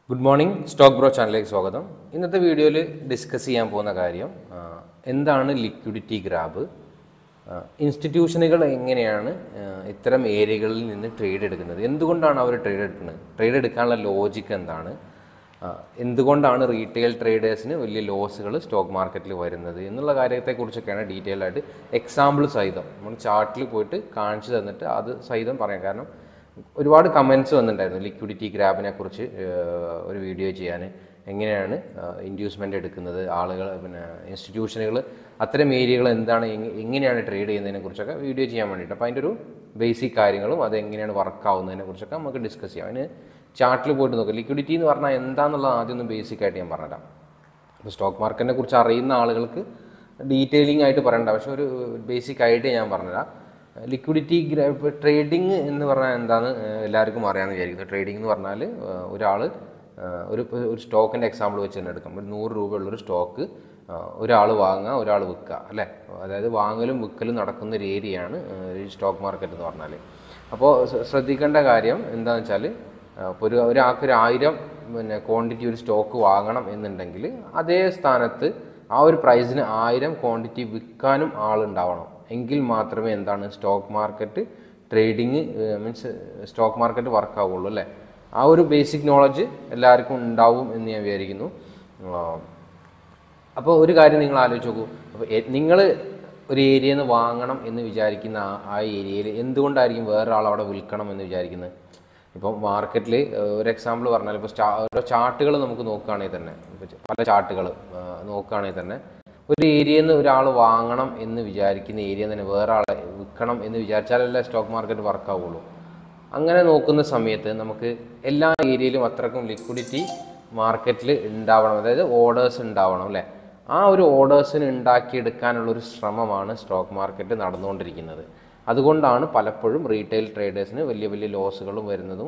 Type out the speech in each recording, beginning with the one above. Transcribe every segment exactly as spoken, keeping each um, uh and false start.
Good morning, Stock Bro channel. സ്വാഗതം. ഇന്നത്തെ വീഡിയോയിൽ ഡിസ്കസ് ചെയ്യാൻ പോകുന്ന കാര്യം എന്താണ് ലിക്വിഡിറ്റി ഗ്രാബ്, ഇൻസ്റ്റിറ്റ്യൂഷനുകൾ എങ്ങനെയാണ് ഇത്തരം ഏരിയകളിൽ നിന്ന് ട്രേഡ് എടുക്കുന്നത്, എന്തുകൊണ്ടാണ് അവർ ട്രേഡ് എടുക്കുന്നത്, ട്രേഡ് എടുക്കാനുള്ള ലോജിക്ക് എന്താണ്, എന്തുകൊണ്ടാണ് റീറ്റെയിൽ ട്രേഡേഴ്സിന് വലിയ ലോസുകൾ സ്റ്റോക്ക് മാർക്കറ്റിൽ വരുന്നത് എന്നുള്ള കാര്യത്തെക്കുറിച്ചൊക്കെയാണ് ഡീറ്റെയിൽ ആയിട്ട് എക്സാമ്പിൾ സഹിതം നമ്മൾ ചാർട്ടിൽ പോയിട്ട് കാണിച്ചു തന്നിട്ട് അത് സഹിതം പറയാം. കാരണം ഒരുപാട് കമൻറ്റ്സ് വന്നിട്ടുണ്ടായിരുന്നു ലിക്വിഡിറ്റി ഗ്രാബിനെ കുറിച്ച് ഒരു വീഡിയോ ചെയ്യാൻ, എങ്ങനെയാണ് ഇൻഡ്യൂസ്മെൻ്റ് എടുക്കുന്നത്, ആളുകൾ പിന്നെ ഇൻസ്റ്റിറ്റ്യൂഷനുകൾ അത്തരം ഏരിയകൾ എന്താണ്, എങ്ങനെയാണ് ട്രേഡ് ചെയ്യുന്നതിനെ കുറിച്ചൊക്കെ വീഡിയോ ചെയ്യാൻ വേണ്ടിയിട്ട്. അപ്പോൾ അതിൻ്റെ ഒരു ബേസിക് കാര്യങ്ങളും അത് എങ്ങനെയാണ് വർക്ക് ആവുന്നതിനെ കുറിച്ചൊക്കെ നമുക്ക് ഡിസ്കസ് ചെയ്യാം. അതിന് ചാർട്ടിൽ പോയിട്ട് നോക്കാം. ലിക്വിഡിറ്റി എന്ന് പറഞ്ഞാൽ എന്താണെന്നുള്ളത് ആദ്യം ഒന്ന് ബേസിക് ആയിട്ട് ഞാൻ പറഞ്ഞുതരാം. അപ്പോൾ സ്റ്റോക്ക് മാർക്കറ്റിനെ കുറിച്ച് അറിയുന്ന ആളുകൾക്ക് ഡീറ്റെയിലിംഗ് ആയിട്ട് പറയണ്ട, പക്ഷേ ഒരു ബേസിക് ഐഡിയ ഞാൻ പറഞ്ഞുതരാം. ലിക്വിഡിറ്റി ട്രേഡിങ് എന്ന് പറഞ്ഞാൽ എന്താണെന്ന് എല്ലാവർക്കും അറിയാമെന്ന് വിചാരിക്കുന്നു. ട്രേഡിംഗ് എന്ന് പറഞ്ഞാൽ ഒരാൾ ഒരു ഒരു സ്റ്റോക്കിൻ്റെ എക്സാമ്പിൾ വെച്ച് തന്നെ എടുക്കാം. ഒരു നൂറ് രൂപയുള്ളൊരു സ്റ്റോക്ക് ഒരാൾ വാങ്ങുക, ഒരാൾ വിൽക്കുക, അല്ലേ? അതായത് വാങ്ങലും വിൽക്കലും നടക്കുന്ന ഒരു ഏരിയയാണ് ഈ സ്റ്റോക്ക് മാർക്കറ്റ് എന്ന് പറഞ്ഞാൽ. അപ്പോൾ ശ്രദ്ധിക്കേണ്ട കാര്യം എന്താണെന്ന് വെച്ചാൽ, ഇപ്പോൾ ഒരു ഒരാൾക്ക് ഒരു ആയിരം പിന്നെ ക്വാണ്ടിറ്റി ഒരു സ്റ്റോക്ക് വാങ്ങണം എന്നുണ്ടെങ്കിൽ അതേ സ്ഥാനത്ത് ആ ഒരു പ്രൈസിന് ആയിരം ക്വാണ്ടിറ്റി വിൽക്കാനും ആളുണ്ടാവണം. എങ്കിൽ മാത്രമേ എന്താണ് stock market trading means stock market work ആവുള്ളൂ, അല്ലേ? ആ ഒരു ബേസിക് നോളജ് എല്ലാവർക്കും ഉണ്ടാവും എന്ന് ഞാൻ വിചാരിക്കുന്നു. അപ്പോൾ ഒരു കാര്യം നിങ്ങൾ ആലോചിച്ച് നോക്കൂ. അപ്പോൾ നിങ്ങൾ ഒരു ഏരിയയിൽ നിന്ന് വാങ്ങണം എന്ന് വിചാരിക്കുന്ന ആ ഏരിയയിൽ എന്തുകൊണ്ടായിരിക്കും വേറൊരാൾ അവിടെ വിൽക്കണം എന്ന് വിചാരിക്കുന്നത്? ഇപ്പം മാർക്കറ്റിൽ ഒരു എക്സാമ്പിൾ പറഞ്ഞാൽ, ഇപ്പോൾ സ്റ്റാ ഓരോ ചാർട്ടുകൾ നമുക്ക് നോക്കുകയാണെങ്കിൽ തന്നെ, പല ചാർട്ടുകൾ നോക്കുകയാണെങ്കിൽ തന്നെ ഒരു ഏരിയയിൽ നിന്ന് ഒരാൾ വാങ്ങണം എന്ന് വിചാരിക്കുന്ന ഏരിയയിൽ തന്നെ വേറെ ആളെ വിൽക്കണം എന്ന് വിചാരിച്ചാലല്ലേ സ്റ്റോക്ക് മാർക്കറ്റ് വർക്ക് ആവുള്ളൂ. അങ്ങനെ നോക്കുന്ന സമയത്ത് നമുക്ക് എല്ലാ ഏരിയയിലും അത്രക്കും ലിക്വിഡിറ്റി മാർക്കറ്റിൽ ഉണ്ടാവണം, അതായത് ഓർഡേഴ്സ് ഉണ്ടാവണം, അല്ലേ? ആ ഒരു ഓർഡേഴ്സിന് ഉണ്ടാക്കിയെടുക്കാനുള്ളൊരു ശ്രമമാണ് സ്റ്റോക്ക് മാർക്കറ്റ് നടന്നുകൊണ്ടിരിക്കുന്നത്. അതുകൊണ്ടാണ് പലപ്പോഴും റീറ്റെയിൽ ട്രേഡേഴ്സിന് വലിയ വലിയ ലോസുകളും വരുന്നതും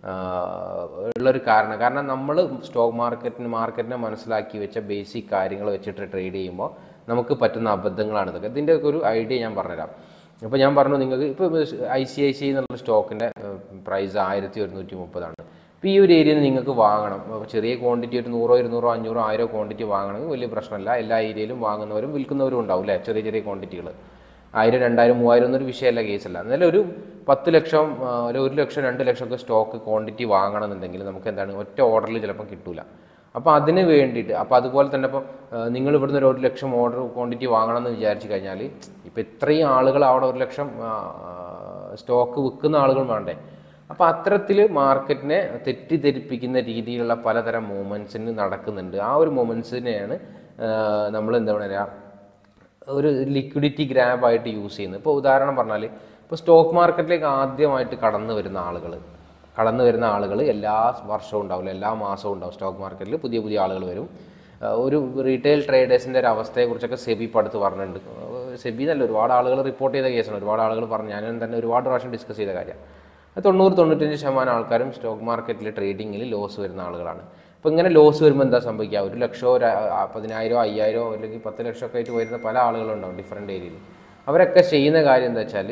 ഉള്ളൊരു കാരണം. കാരണം നമ്മൾ സ്റ്റോക്ക് മാർക്കറ്റിന് മാർക്കറ്റിനെ മനസ്സിലാക്കി വെച്ച ബേസിക് കാര്യങ്ങൾ വെച്ചിട്ട് ട്രേഡ് ചെയ്യുമ്പോൾ നമുക്ക് പറ്റുന്ന അബദ്ധങ്ങളാണ് ഇതൊക്കെ. ഇതിൻ്റെയൊക്കെ ഒരു ഐഡിയ ഞാൻ പറഞ്ഞുതരാം. ഇപ്പോൾ ഞാൻ പറഞ്ഞു നിങ്ങൾക്ക്, ഇപ്പോൾ ഐ സി ഐ സി എന്നുള്ള സ്റ്റോക്കിൻ്റെ പ്രൈസ് ആയിരത്തി ഒരുന്നൂറ്റി മുപ്പതാണ്. ഇപ്പോൾ ഈ ഒരു ഏരിയയിൽ നിങ്ങൾക്ക് വാങ്ങണം, ചെറിയ ക്വാണ്ടിറ്റി ഒരു നൂറോ ഇരുന്നൂറോ അഞ്ഞൂറോ ആയിരോ ക്വാണ്ടിറ്റി വാങ്ങണമെങ്കിൽ വലിയ പ്രശ്നമല്ല. എല്ലാ ഏരിയയിലും വാങ്ങുന്നവരും വിൽക്കുന്നവരും ഉണ്ടാവും, അല്ലേ? ചെറിയ ചെറിയ ക്വാണ്ടിറ്റികൾ ആയിരം രണ്ടായിരം മൂവായിരം എന്നൊരു വിഷയമല്ല, കേസല്ല. എന്നാലും ഒരു പത്ത് ലക്ഷം ഒരു ഒരു ലക്ഷം രണ്ട് ലക്ഷം ഒക്കെ സ്റ്റോക്ക് ക്വാണ്ടിറ്റി വാങ്ങണമെന്നുണ്ടെങ്കിൽ നമുക്ക് എന്താണ് ഒറ്റ ഓർഡറിൽ ചിലപ്പോൾ കിട്ടില്ല. അപ്പോൾ അതിന് വേണ്ടിയിട്ട്, അപ്പോൾ അതുപോലെ തന്നെ ഇപ്പോൾ നിങ്ങൾ ഇവിടുന്ന് ഒരു ഒരു ലക്ഷം ഓർഡർ ക്വാണ്ടിറ്റി വാങ്ങണമെന്ന് വിചാരിച്ചു കഴിഞ്ഞാൽ ഇപ്പോൾ ഇത്രയും ആളുകൾ അവിടെ ഒരു ലക്ഷം സ്റ്റോക്ക് വിൽക്കുന്ന ആളുകൾ വേണ്ടേ? അപ്പോൾ അത്തരത്തിൽ മാർക്കറ്റിനെ തെറ്റിദ്ധരിപ്പിക്കുന്ന രീതിയിലുള്ള പലതരം മൂവ്മെൻറ്റ്സിന് നടക്കുന്നുണ്ട്. ആ ഒരു മൂവ്മെൻറ്റ്സിനെയാണ് നമ്മൾ എന്താ പറയുക ഒരു ലിക്വിഡിറ്റി ഗ്രാബായിട്ട് യൂസ് ചെയ്യുന്നത്. ഇപ്പോൾ ഉദാഹരണം പറഞ്ഞാൽ, ഇപ്പോൾ സ്റ്റോക്ക് മാർക്കറ്റിലേക്ക് ആദ്യമായിട്ട് കടന്നു വരുന്ന ആളുകൾ കടന്നു വരുന്ന ആളുകൾ എല്ലാ വർഷവും ഉണ്ടാവില്ല, എല്ലാ മാസവും ഉണ്ടാവും. സ്റ്റോക്ക് മാർക്കറ്റിൽ പുതിയ പുതിയ ആളുകൾ വരും. ഒരു റീറ്റെയിൽ ട്രേഡേഴ്സിൻ്റെ ഒരു അവസ്ഥയെക്കുറിച്ചൊക്കെ സെബി പടുത്ത് പറഞ്ഞിട്ടുണ്ട്. സെബി എന്നല്ല, ഒരുപാട് ആളുകൾ റിപ്പോർട്ട് ചെയ്ത കേസാണ്, ഒരുപാട് ആളുകൾ പറഞ്ഞു. ഞാൻ തന്നെ ഒരുപാട് പ്രാവശ്യം ഡിസ്കസ് ചെയ്ത കാര്യം. തൊണ്ണൂറ് തൊണ്ണൂറ്റഞ്ച് ശതമാനം ആൾക്കാരും സ്റ്റോക്ക് മാർക്കറ്റിൽ ട്രേഡിങ്ങിൽ ലോസ് വരുന്ന ആളുകളാണ്. അപ്പോൾ ഇങ്ങനെ ലോസ് വരുമ്പോൾ എന്താ സംഭവിക്കുക? ഒരു ലക്ഷമോ പതിനായിരമോ അയ്യായിരമോ അല്ലെങ്കിൽ പത്ത് ലക്ഷമൊക്കെ ആയിട്ട് വരുന്ന പല ആളുകളുണ്ടാവും ഡിഫറെൻറ്റ് ഏരിയയിൽ. അവരൊക്കെ ചെയ്യുന്ന കാര്യം എന്താ വെച്ചാൽ,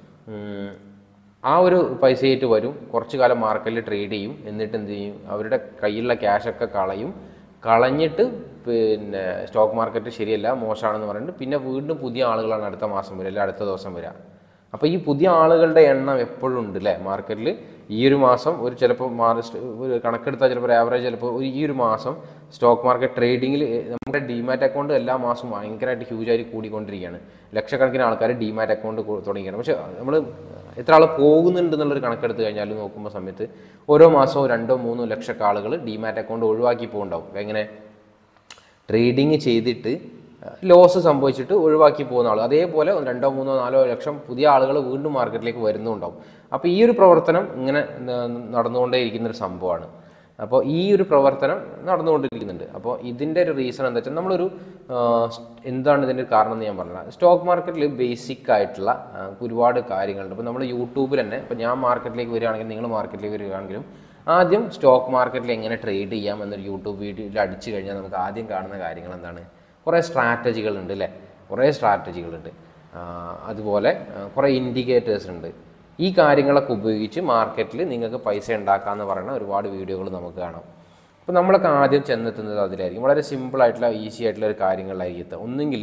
ആ ഒരു പൈസയായിട്ട് വരും, കുറച്ച് കാലം മാർക്കറ്റിൽ ട്രേഡ് ചെയ്യും, എന്നിട്ട് എന്ത് ചെയ്യും? അവരുടെ കയ്യിലുള്ള ക്യാഷൊക്കെ കളയും. കളഞ്ഞിട്ട് പിന്നെ സ്റ്റോക്ക് മാർക്കറ്റ് ശരിയല്ല, മോശമാണെന്ന് പറഞ്ഞിട്ട് പിന്നെ വീണ്ടും പുതിയ ആളുകളാണ് അടുത്ത മാസം വരിക, അല്ലെങ്കിൽ അടുത്ത ദിവസം വരിക. അപ്പോൾ ഈ പുതിയ ആളുകളുടെ എണ്ണം എപ്പോഴും ഉണ്ട്, അല്ലേ? മാർക്കറ്റിൽ ഈ ഒരു മാസം ഒരു ചിലപ്പോൾ മാറി ഒരു കണക്കെടുത്താൽ ചിലപ്പോൾ ആവറേജ് ചിലപ്പോൾ ഈ ഒരു മാസം സ്റ്റോക്ക് മാർക്കറ്റ് ട്രേഡിങ്ങിൽ നമ്മുടെ ഡിമാറ്റ് അക്കൗണ്ട് എല്ലാ മാസവും ഭയങ്കരമായിട്ട് ഹ്യൂജായിട്ട് കൂടിക്കൊണ്ടിരിക്കുകയാണ്. ലക്ഷക്കണക്കിന് ആൾക്കാർ ഡിമാറ്റ് അക്കൗണ്ട് തുടങ്ങിയാണ്. പക്ഷേ നമ്മൾ എത്ര ആൾ പോകുന്നുണ്ട് എന്നുള്ളൊരു കണക്കെടുത്ത് കഴിഞ്ഞാൽ നോക്കുമ്പോൾ സമയത്ത് ഓരോ മാസവും രണ്ടോ മൂന്നോ ലക്ഷമൊക്കെ ആളുകൾ ഡിമാറ്റ് അക്കൗണ്ട് ഒഴിവാക്കി പോകുന്നുണ്ടാവും. എങ്ങനെ? ട്രേഡിങ് ചെയ്തിട്ട് ലോസ് സംഭവിച്ചിട്ട് ഒഴിവാക്കി പോകുന്ന ആൾ. അതേപോലെ രണ്ടോ മൂന്നോ നാലോ ലക്ഷം പുതിയ ആളുകൾ വീണ്ടും മാർക്കറ്റിലേക്ക് വരുന്നുണ്ടാവും. അപ്പോൾ ഈ ഒരു പ്രവർത്തനം ഇങ്ങനെ നടന്നുകൊണ്ടേയിരിക്കുന്നൊരു സംഭവമാണ്. അപ്പോൾ ഈ ഒരു പ്രവർത്തനം നടന്നുകൊണ്ടിരിക്കുന്നുണ്ട്. അപ്പോൾ ഇതിൻ്റെ ഒരു റീസൺ എന്താ വെച്ചാൽ, നമ്മളൊരു എന്താണ് ഇതിൻ്റെ ഒരു കാരണം എന്ന് ഞാൻ പറഞ്ഞത്, സ്റ്റോക്ക് മാർക്കറ്റിൽ ബേസിക് ആയിട്ടുള്ള ഒരുപാട് കാര്യങ്ങളുണ്ട്. ഇപ്പോൾ നമ്മൾ യൂട്യൂബിൽ തന്നെ, ഇപ്പോൾ ഞാൻ മാർക്കറ്റിലേക്ക് വരികയാണെങ്കിൽ നിങ്ങൾ മാർക്കറ്റിലേക്ക് വരികയാണെങ്കിലും ആദ്യം സ്റ്റോക്ക് മാർക്കറ്റിൽ എങ്ങനെ ട്രേഡ് ചെയ്യാം എന്നൊരു യൂട്യൂബ് വീഡിയോയിൽ അടിച്ചു കഴിഞ്ഞാൽ നമുക്ക് ആദ്യം കാണുന്ന കാര്യങ്ങൾ എന്താണ്? കുറേ സ്ട്രാറ്റജികളുണ്ട്, അല്ലേ? കുറേ സ്ട്രാറ്റജികളുണ്ട്. അതുപോലെ കുറേ ഇൻഡിക്കേറ്റേഴ്സ് ഉണ്ട്. ഈ കാര്യങ്ങളൊക്കെ ഉപയോഗിച്ച് മാർക്കറ്റിൽ നിങ്ങൾക്ക് പൈസ ഉണ്ടാക്കാമെന്ന് പറയുന്ന ഒരുപാട് വീഡിയോകൾ നമുക്ക് കാണാം. അപ്പോൾ നമ്മളൊക്കെ ആദ്യം ചെന്നെത്തുന്നത് അതിലായിരിക്കും. വളരെ സിമ്പിളായിട്ടുള്ള ഈസി ആയിട്ടുള്ള ഒരു കാര്യങ്ങളിലായിരിക്കും എത്തുക. ഒന്നെങ്കിൽ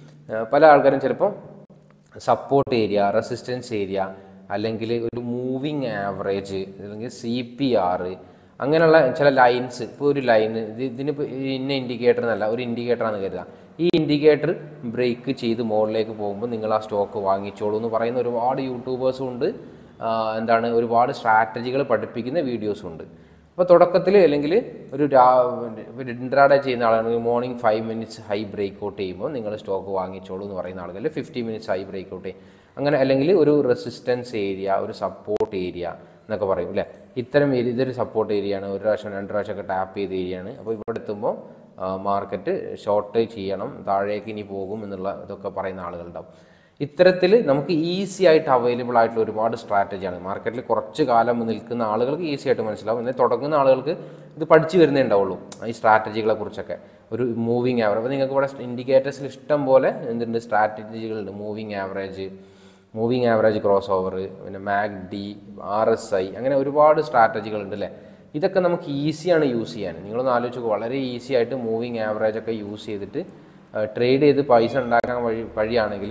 പല ആൾക്കാരും ചിലപ്പോൾ സപ്പോർട്ട് ഏരിയ, റെസിസ്റ്റൻസ് ഏരിയ, അല്ലെങ്കിൽ ഒരു മൂവിങ് ആവറേജ്, അല്ലെങ്കിൽ സി പി ആർ, അങ്ങനെയുള്ള ചില ലൈൻസ്. ഇപ്പോൾ ഒരു ലൈന് ഇത് ഇതിനിപ്പോൾ ഇന്ന ഇൻഡിക്കേറ്റർ എന്നല്ല, ഒരു ഇൻഡിക്കേറ്ററാണെന്ന് കരുതുക. ഈ ഇൻഡിക്കേറ്റർ ബ്രേക്ക് ചെയ്ത് മുകളിലേക്ക് പോകുമ്പോൾ നിങ്ങൾ ആ സ്റ്റോക്ക് വാങ്ങിച്ചോളൂ എന്ന് പറയുന്ന ഒരുപാട് യൂട്യൂബേഴ്സും ഉണ്ട്. എന്താണ് ഒരുപാട് സ്ട്രാറ്റജികൾ പഠിപ്പിക്കുന്ന വീഡിയോസും ഉണ്ട്. അപ്പോൾ തുടക്കത്തിൽ അല്ലെങ്കിൽ ഒരു ഇൻട്രാഡേ ചെയ്യുന്ന ആളാണെങ്കിൽ morning five minutes high break out ചെയ്യുമ്പോൾ നിങ്ങൾ സ്റ്റോക്ക് വാങ്ങിച്ചോളൂ എന്ന് പറയുന്ന ആളുകൾ fifty minutes high break out ചെയ്യും. അങ്ങനെ അല്ലെങ്കിൽ ഒരു റെസിസ്റ്റൻസ് ഏരിയ, ഒരു സപ്പോർട്ട് ഏരിയ എന്നൊക്കെ പറയും അല്ലേ. ഇത്തരം ഏരിയ ഇതൊരു സപ്പോർട്ട് ഏരിയയാണ്, ഒരു പ്രാവശ്യം രണ്ട് പ്രാവശ്യമൊക്കെ ടാപ്പ് ചെയ്ത ഏരിയയാണ്. അപ്പോൾ ഇവിടെ എത്തുമ്പോൾ മാർക്കറ്റ് ഷോർട്ട് ചെയ്യണം, താഴേക്ക് ഇനി പോകും എന്നുള്ള ഇതൊക്കെ പറയുന്ന ആളുകളുണ്ടാവും. ഇത്തരത്തിൽ നമുക്ക് ഈസി ആയിട്ട് അവൈലബിൾ ആയിട്ടുള്ള ഒരുപാട് സ്ട്രാറ്റജിയാണ്. മാർക്കറ്റിൽ കുറച്ച് കാലം നിൽക്കുന്ന ആളുകൾക്ക് ഈസി ആയിട്ട് മനസ്സിലാവും. എന്നാൽ തുടങ്ങുന്ന ആളുകൾക്ക് ഇത് പഠിച്ചു വരുന്നേ ഉണ്ടാവുള്ളൂ ഈ സ്ട്രാറ്റജികളെ കുറിച്ചൊക്കെ. ഒരു മൂവിങ് ആവറേജ്, അപ്പോൾ നിങ്ങൾക്ക് ഇവിടെ ഇൻഡിക്കേറ്റേഴ്സിൽ ഇഷ്ടം പോലെ എന്തുണ്ട് സ്ട്രാറ്റജികളുണ്ട്. Moving average, moving average cross over, പിന്നെ MACD, R S I, അങ്ങനെ ഒരുപാട് സ്ട്രാറ്റജികളുണ്ട് അല്ലേ. ഇതൊക്കെ നമുക്ക് ഈസിയാണ് യൂസ് ചെയ്യാൻ. നിങ്ങളൊന്ന് ആലോചിച്ച് നോക്കുക, വളരെ ഈസി ആയിട്ട് മൂവിങ് ആവറേജ് ഒക്കെ യൂസ് ചെയ്തിട്ട് ട്രേഡ് ചെയ്ത് പൈസ ഉണ്ടാക്കാൻ വഴി വഴിയാണെങ്കിൽ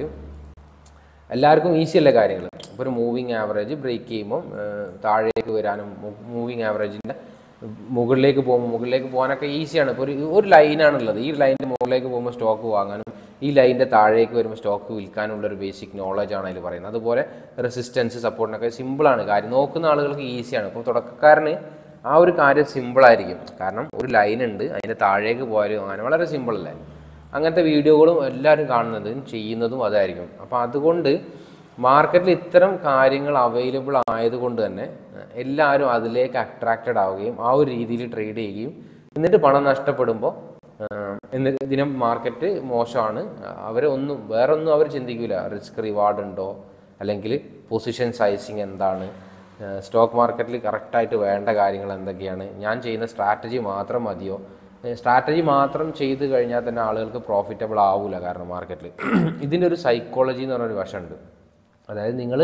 എല്ലാവർക്കും ഈസി അല്ലേ കാര്യങ്ങൾ. അപ്പോൾ ഒരു മൂവിങ് ആവറേജ് ബ്രേക്ക് ചെയ്യുമ്പോൾ താഴേക്ക് വരാനും മൂവിങ് ആവറേജിൻ്റെ മുകളിലേക്ക് പോകുമ്പോൾ മുകളിലേക്ക് പോകാനൊക്കെ ഈസിയാണ്. ഇപ്പോൾ ഒരു ഒരു ലൈനാണുള്ളത്. ഈ ലൈനിൻ്റെ മുകളിലേക്ക് പോകുമ്പോൾ സ്റ്റോക്ക് വാങ്ങാനും ഈ ലൈനിൻ്റെ താഴേക്ക് വരുമ്പോൾ സ്റ്റോക്ക് വിൽക്കാനുള്ളൊരു ബേസിക് നോളജാണ് അതിൽ പറയുന്നത്. അതുപോലെ റെസിസ്റ്റൻസ് സപ്പോർട്ടിനൊക്കെ സിമ്പിളാണ് കാര്യം. നോക്കുന്ന ആളുകൾക്ക് ഈസിയാണ്. ഇപ്പോൾ തുടക്കക്കാരന് ആ ഒരു കാര്യം സിമ്പിളായിരിക്കും. കാരണം ഒരു ലൈൻ ഉണ്ട്, അതിൻ്റെ താഴേക്ക് പോയാലും അങ്ങനെ വളരെ സിമ്പിളല്ലേ. അങ്ങനത്തെ വീഡിയോകളും എല്ലാവരും കാണുന്നതും ചെയ്യുന്നതും അതായിരിക്കും. അപ്പോൾ അതുകൊണ്ട് മാർക്കറ്റിൽ ഇത്തരം കാര്യങ്ങൾ അവൈലബിൾ ആയതുകൊണ്ട് തന്നെ എല്ലാവരും അതിലേക്ക് അട്രാക്റ്റഡ് ആവുകയും ആ ഒരു രീതിയിൽ ട്രേഡ് ചെയ്യുകയും എന്നിട്ട് പണം നഷ്ടപ്പെടുമ്പോൾ എന്നിട്ട് ഇതിനും മാർക്കറ്റ് മോശമാണ്, അവർ ഒന്നും വേറൊന്നും അവർ ചിന്തിക്കില്ല. റിസ്ക് റിവാർഡ് ഉണ്ടോ, അല്ലെങ്കിൽ പൊസിഷൻ സൈസിങ് എന്താണ്, സ്റ്റോക്ക് മാർക്കറ്റിൽ കറക്റ്റായിട്ട് വേണ്ട കാര്യങ്ങൾ എന്തൊക്കെയാണ്, ഞാൻ ചെയ്യുന്ന സ്ട്രാറ്റജി മാത്രം മതിയോ. സ്ട്രാറ്റജി മാത്രം ചെയ്ത് കഴിഞ്ഞാൽ തന്നെ ആളുകൾക്ക് പ്രോഫിറ്റബിൾ ആവില്ല. കാരണം മാർക്കറ്റിൽ ഇതിൻ്റെ ഒരു സൈക്കോളജി എന്ന് പറഞ്ഞൊരു വശമുണ്ട്. അതായത് നിങ്ങൾ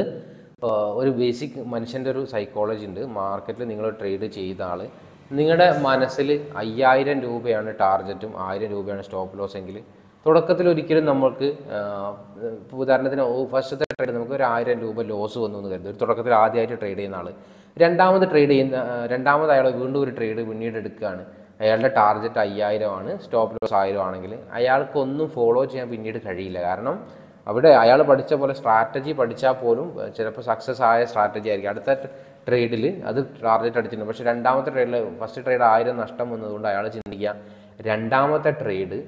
ഒരു ബേസിക് മനുഷ്യൻ്റെ ഒരു സൈക്കോളജി ഉണ്ട്. മാർക്കറ്റിൽ നിങ്ങൾ ട്രേഡ് ചെയ്ത ആൾ, നിങ്ങളുടെ മനസ്സിൽ അയ്യായിരം രൂപയാണ് ടാർഗറ്റും ആയിരം രൂപയാണ് സ്റ്റോപ്പ് ലോസ് എങ്കിൽ തുടക്കത്തിൽ ഒരിക്കലും നമ്മൾക്ക് ഉദാഹരണത്തിന് ഫസ്റ്റത്തെ ട്രേഡ് നമുക്ക് ഒരു ആയിരം രൂപ ലോസ് വന്നു എന്ന് കരുതും. ഒരു തുടക്കത്തിൽ ആദ്യമായിട്ട് ട്രേഡ് ചെയ്യുന്ന ആൾ രണ്ടാമത് ട്രേഡ് ചെയ്യുന്ന രണ്ടാമത് അയാൾ വീണ്ടും ഒരു ട്രേഡ് പിന്നീട് എടുക്കുകയാണ്. അയാളുടെ ടാർഗറ്റ് അയ്യായിരം ആണ്, സ്റ്റോപ്പ് ലോസ് ആയിരം ആണെങ്കിൽ അയാൾക്കൊന്നും ഫോളോ ചെയ്യാൻ പിന്നീട് കഴിയില്ല. കാരണം അവിടെ അയാൾ പഠിച്ച പോലെ സ്ട്രാറ്റജി പഠിച്ചാൽ പോലും ചിലപ്പോൾ സക്സസ് ആയ സ്ട്രാറ്റജി ആയിരിക്കും. അടുത്ത ട്രേഡിൽ അത് ടാർഗറ്റ് അടിച്ചിട്ടുണ്ട്, പക്ഷേ രണ്ടാമത്തെ ട്രേഡിൽ ഫസ്റ്റ് ട്രേഡ് ആയിരം നഷ്ടം വന്നതുകൊണ്ട് അയാൾ ചിന്തിക്കുക രണ്ടാമത്തെ ട്രേഡ്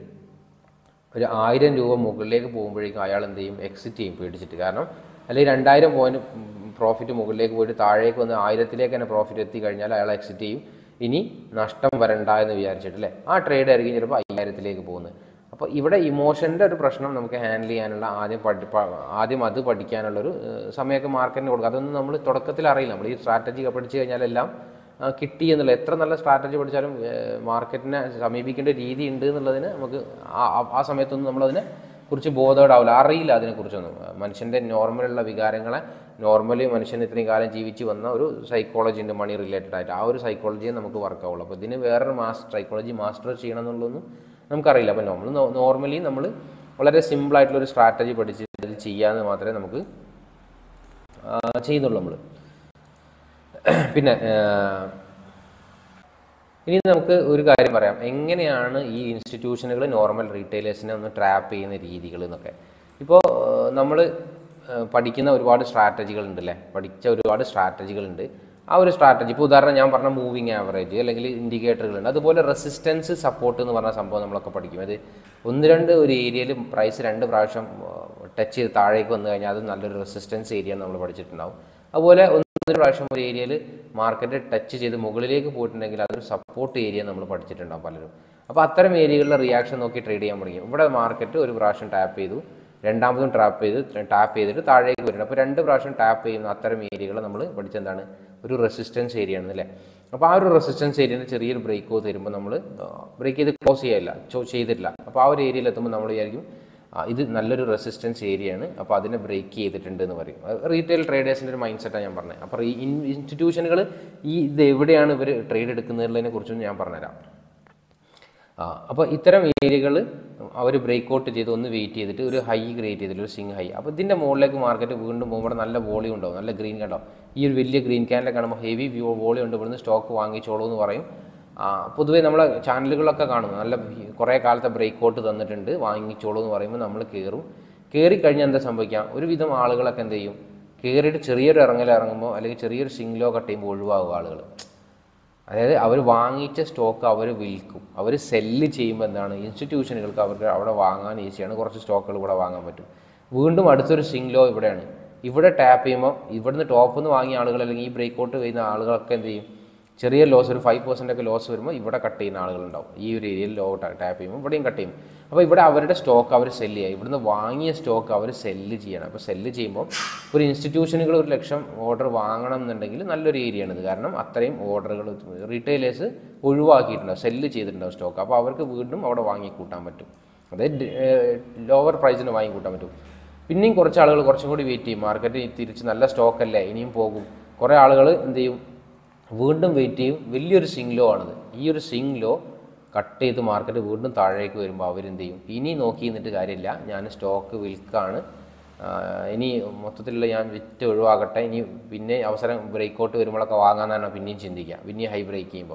ഒരു ആയിരം രൂപ മുകളിലേക്ക് പോകുമ്പോഴേക്കും അയാൾ എന്ത് ചെയ്യും, എക്സിറ്റ് ചെയ്യും പേടിച്ചിട്ട്. കാരണം അല്ലെങ്കിൽ രണ്ടായിരം പോയിന്റ് പ്രോഫിറ്റ് മുകളിലേക്ക് പോയിട്ട് താഴേക്ക് വന്ന് ആയിരത്തിലേക്ക് തന്നെ പ്രോഫിറ്റ് എത്തി കഴിഞ്ഞാൽ അയാൾ എക്സിറ്റ് ചെയ്യും. ഇനി നഷ്ടം വരണ്ട എന്ന് വിചാരിച്ചിട്ടല്ലേ ആ ട്രേഡ് ആയിരിക്കും ചിലപ്പോൾ അയ്യായിരത്തിലേക്ക് പോകുന്നത്. അപ്പോൾ ഇവിടെ ഇമോഷൻ്റെ ഒരു പ്രശ്നം നമുക്ക് ഹാൻഡിൽ ചെയ്യാനുള്ള ആദ്യം പഠി ആദ്യം അത് പഠിക്കാനുള്ളൊരു സമയമൊക്കെ മാർക്കറ്റിന് കൊടുക്കുക. അതൊന്നും നമ്മൾ തുടക്കത്തിൽ അറിയില്ല. നമ്മൾ ഈ സ്ട്രാറ്റജി പഠിച്ചു കഴിഞ്ഞാൽ എല്ലാം കിട്ടി എന്നുള്ള എത്ര നല്ല സ്ട്രാറ്റജി പഠിച്ചാലും മാർക്കറ്റിനെ സമീപിക്കേണ്ട രീതി ഉണ്ട് എന്നുള്ളതിന് നമുക്ക് ആ സമയത്തൊന്നും നമ്മളതിനെ കുറിച്ച് ബോധവടാവില്ല, അറിയില്ല അതിനെക്കുറിച്ചൊന്നും. മനുഷ്യൻ്റെ നോർമലുള്ള വികാരങ്ങളെ നോർമലി മനുഷ്യൻ ഇത്രയും കാലം ജീവിച്ച് വന്ന ഒരു സൈക്കോളജി ഉണ്ട് മണി റിലേറ്റഡ് ആയിട്ട്. ആ ഒരു സൈക്കോളജിയെ നമുക്ക് വർക്കാവുള്ളൂ. അപ്പോൾ ഇതിന് വേറൊരു മാസ്റ്റർ സൈക്കോളജി മാസ്റ്റർ ചെയ്യണം എന്നുള്ളതൊന്നും നമുക്കറിയില്ല. അപ്പോൾ നമ്മൾ നോർമലി നമ്മൾ വളരെ സിമ്പിളായിട്ടുള്ളൊരു സ്ട്രാറ്റജി പഠിച്ച് ഇത് ചെയ്യാമെന്ന് മാത്രമേ നമുക്ക് ചെയ്യുന്നുള്ളൂ നമ്മൾ. പിന്നെ ഇനി നമുക്ക് ഒരു കാര്യം പറയാം, എങ്ങനെയാണ് ഈ ഇൻസ്റ്റിറ്റ്യൂഷനുകൾ നോർമൽ റീറ്റെയിലേഴ്സിനെ ഒന്ന് ട്രാപ്പ് ചെയ്യുന്ന രീതികൾ എന്നൊക്കെ. ഇപ്പോൾ നമ്മൾ പഠിക്കുന്ന ഒരുപാട് സ്ട്രാറ്റജികളുണ്ട് അല്ലേ, പഠിച്ച ഒരുപാട് സ്ട്രാറ്റജികളുണ്ട്. ആ ഒരു സ്ട്രാറ്റജി ഇപ്പോൾ ഉദാഹരണം ഞാൻ പറഞ്ഞ മൂവിങ് ആവറേജ് അല്ലെങ്കിൽ ഇൻഡിക്കേറ്ററുകളുണ്ട്. അതുപോലെ റെസിസ്റ്റൻസ് സപ്പോർട്ട് എന്ന് പറഞ്ഞ സംഭവം നമ്മളൊക്കെ പഠിക്കും. അത് ഒന്ന് രണ്ട് ഒരു ഏരിയയിൽ പ്രൈസ് രണ്ട് പ്രാവശ്യം ടച്ച് ചെയ്ത് താഴേക്ക് വന്നു കഴിഞ്ഞാൽ അത് നല്ലൊരു റെസിസ്റ്റൻസ് ഏരിയ നമ്മൾ പഠിച്ചിട്ടുണ്ടാവും. അതുപോലെ ഒന്ന് പ്രാവശ്യം ഒരു ഏരിയയിൽ മാർക്കറ്റ് ടച്ച് ചെയ്ത് മുകളിലേക്ക് പോയിട്ടുണ്ടെങ്കിൽ അതൊരു സപ്പോർട്ട് ഏരിയ നമ്മൾ പഠിച്ചിട്ടുണ്ടാവും പലരും. അപ്പോൾ അത്തരം ഏരിയകളിലെ റിയാക്ഷൻ നോക്കി ട്രേഡ് ചെയ്യാൻ പഠിക്കും. ഇവിടെ മാർക്കറ്റ് ഒരു പ്രാവശ്യം ടാപ്പ് ചെയ്തു, രണ്ടാമതും ടാപ്പ് ചെയ്ത് ടാപ്പ് ചെയ്തിട്ട് താഴേക്ക് വരുന്നുണ്ട്. അപ്പോൾ രണ്ട് പ്രാവശ്യം ടാപ്പ് ചെയ്യുന്ന അത്തരം ഏരിയകൾ നമ്മൾ പഠിച്ചെന്താണ് ഒരു റെസിസ്റ്റൻസ് ഏരിയ ആണെന്നല്ലേ. അപ്പോൾ ആ ഒരു റെസിസ്റ്റൻസ് ഏരിയയിൽ ചെറിയൊരു ബ്രേക്ക് ഔട്ട് തരുമ്പോൾ നമ്മൾ ബ്രേക്ക് ചെയ്ത് ക്ലോസ് ചെയ്യില്ല ചെയ്തിട്ടില്ല. അപ്പോൾ ആ ഒരു ഏരിയയിൽ എത്തുമ്പോൾ നമ്മൾ വിചാരിക്കും ഇത് നല്ലൊരു റെസിസ്റ്റൻസ് ഏരിയയാണ്, അപ്പോൾ അതിനെ ബ്രേക്ക് ചെയ്തിട്ടുണ്ട് എന്ന് പറയും. റീറ്റെയിൽ ട്രേഡേഴ്സിൻ്റെ ഒരു മൈൻഡ് സെറ്റാണ് ഞാൻ പറഞ്ഞത്. അപ്പോൾ ഈ ഇൻസ്റ്റിറ്റ്യൂഷനുകൾ ഈ ഇത് എവിടെയാണ് ഇവർ ട്രേഡ് എടുക്കുന്നതിനെ കുറിച്ചൊന്നും ഞാൻ പറഞ്ഞുതരാം. ആ അപ്പോൾ ഇത്തരം ഏരിയകൾ അവർ ബ്രേക്ക് ഔട്ട് ചെയ്ത് ഒന്ന് വെയിറ്റ് ചെയ്തിട്ട് ഒരു ഹൈ ക്രിയേറ്റ് ചെയ്തിട്ട് ഒരു സിങ് ഹൈ. അപ്പോൾ ഇതിൻ്റെ മുകളിലേക്ക് മാർക്കറ്റ് വീണ്ടും പോകുമ്പോൾ നല്ല വോളിയം ഉണ്ടാവും, നല്ല ഗ്രീൻ കണ്ടോ. ഈ ഒരു വലിയ ഗ്രീൻ ക്യാനിലെ കാണുമ്പോൾ ഹെവി വ്യൂ വോളിയം ഉണ്ട്, ഇവിടുന്ന് സ്റ്റോക്ക് വാങ്ങിച്ചോളൂ എന്ന് പറയും. പൊതുവേ നമ്മളെ ചാനലുകളൊക്കെ കാണുന്നു, നല്ല കുറേ കാലത്തെ ബ്രേക്ക് ഔട്ട് തന്നിട്ടുണ്ട് വാങ്ങിച്ചോളൂ എന്ന് പറയുമ്പോൾ നമ്മൾ കയറും. കയറി കഴിഞ്ഞാൽ എന്താ സംഭവിക്കാം, ഒരുവിധം ആളുകളൊക്കെ എന്ത് ചെയ്യും, കയറിയിട്ട് ചെറിയൊരു ഇറങ്ങൽ ഇറങ്ങുമ്പോൾ അല്ലെങ്കിൽ ചെറിയൊരു സിംഗ്ലോ കട്ട് ചെയ്യുമ്പോൾ ഒഴിവാകും ആളുകൾ. അതായത് അവർ വാങ്ങിച്ച സ്റ്റോക്ക് അവർ വിൽക്കും, അവർ സെല്ല് ചെയ്യുമ്പോൾ എന്താണ്, ഇൻസ്റ്റിറ്റ്യൂഷനുകൾക്ക് അവർക്ക് അവിടെ വാങ്ങാൻ ഈസിയാണ്, കുറച്ച് സ്റ്റോക്കുകൾ ഇവിടെ വാങ്ങാൻ പറ്റും. വീണ്ടും അടുത്തൊരു സിംഗ്ലോ ഇവിടെയാണ്, ഇവിടെ ടാപ്പ് ചെയ്യുമ്പോൾ ഇവിടുന്ന് ടോപ്പിൽ നിന്ന് വാങ്ങിയ ആളുകൾ അല്ലെങ്കിൽ ഈ ബ്രേക്ക് ഔട്ട് ചെയ്യുന്ന ആളുകളൊക്കെ എന്ത് ചെയ്യും, ചെറിയ ലോസ് ഒരു ഫൈവ് പെർസെൻ്റ് ഒക്കെ ലോസ് വരുമ്പോൾ ഇവിടെ കട്ട് ചെയ്യുന്ന ആളുകളുണ്ടാവും. ഈ ഒരു ഏരിയയിൽ ലോ ടാപ്പ് ചെയ്യുമ്പോൾ ഇവിടെയും കട്ട് ചെയ്യും. അപ്പോൾ ഇവിടെ അവരുടെ സ്റ്റോക്ക് അവർ സെല്ല് ചെയ്യുക, ഇവിടുന്ന് വാങ്ങിയ സ്റ്റോക്ക് അവർ സെല്ല് ചെയ്യണം. അപ്പോൾ സെല്ല് ചെയ്യുമ്പോൾ ഒരു ഇൻസ്റ്റിറ്റ്യൂഷനുകൾ ഒരു ലക്ഷം ഓർഡർ വാങ്ങണം എന്നുണ്ടെങ്കിൽ നല്ലൊരു ഏരിയയാണിത്. കാരണം അത്രയും ഓർഡറുകൾ റീറ്റെയിലേഴ്സ് ഒഴിവാക്കിയിട്ടുണ്ടാവും, സെല്ല് ചെയ്തിട്ടുണ്ടാവും സ്റ്റോക്ക്. അപ്പോൾ അവർക്ക് വീണ്ടും അവിടെ വാങ്ങിക്കൂട്ടാൻ പറ്റും, അതായത് ലോവർ പ്രൈസിന് വാങ്ങിക്കൂട്ടാൻ പറ്റും. പിന്നെയും കുറച്ച് ആളുകൾ കുറച്ചും കൂടി വെയിറ്റ് ചെയ്യും, മാർക്കറ്റ് തിരിച്ച് നല്ല സ്റ്റോക്കല്ലേ ഇനിയും പോകും. കുറേ ആളുകൾ എന്ത് ചെയ്യും, വീണ്ടും വെയിറ്റ് ചെയ്യും. വലിയൊരു സിംഗ് ലോ ആണിത്, ഈ ഒരു സിംഗ് ലോ കട്ട് ചെയ്ത് മാർക്കറ്റ് വീണ്ടും താഴേക്ക് വരുമ്പോൾ അവരെന്ത് ചെയ്യും, ഇനി നോക്കി നിന്നിട്ട് കാര്യമില്ല, ഞാൻ സ്റ്റോക്ക് വിൽക്കാണ്, ഇനി മൊത്തത്തിലുള്ള ഞാൻ വിറ്റ് ഒഴിവാകട്ടെ, ഇനി പിന്നെ അവസരം ബ്രേക്ക് ഔട്ട് വരുമ്പോഴൊക്കെ വാങ്ങാമെന്നാണ് പിന്നെയും ചിന്തിക്കുക, പിന്നെയും ഹൈ ബ്രേക്ക് ചെയ്യുമ്പോൾ.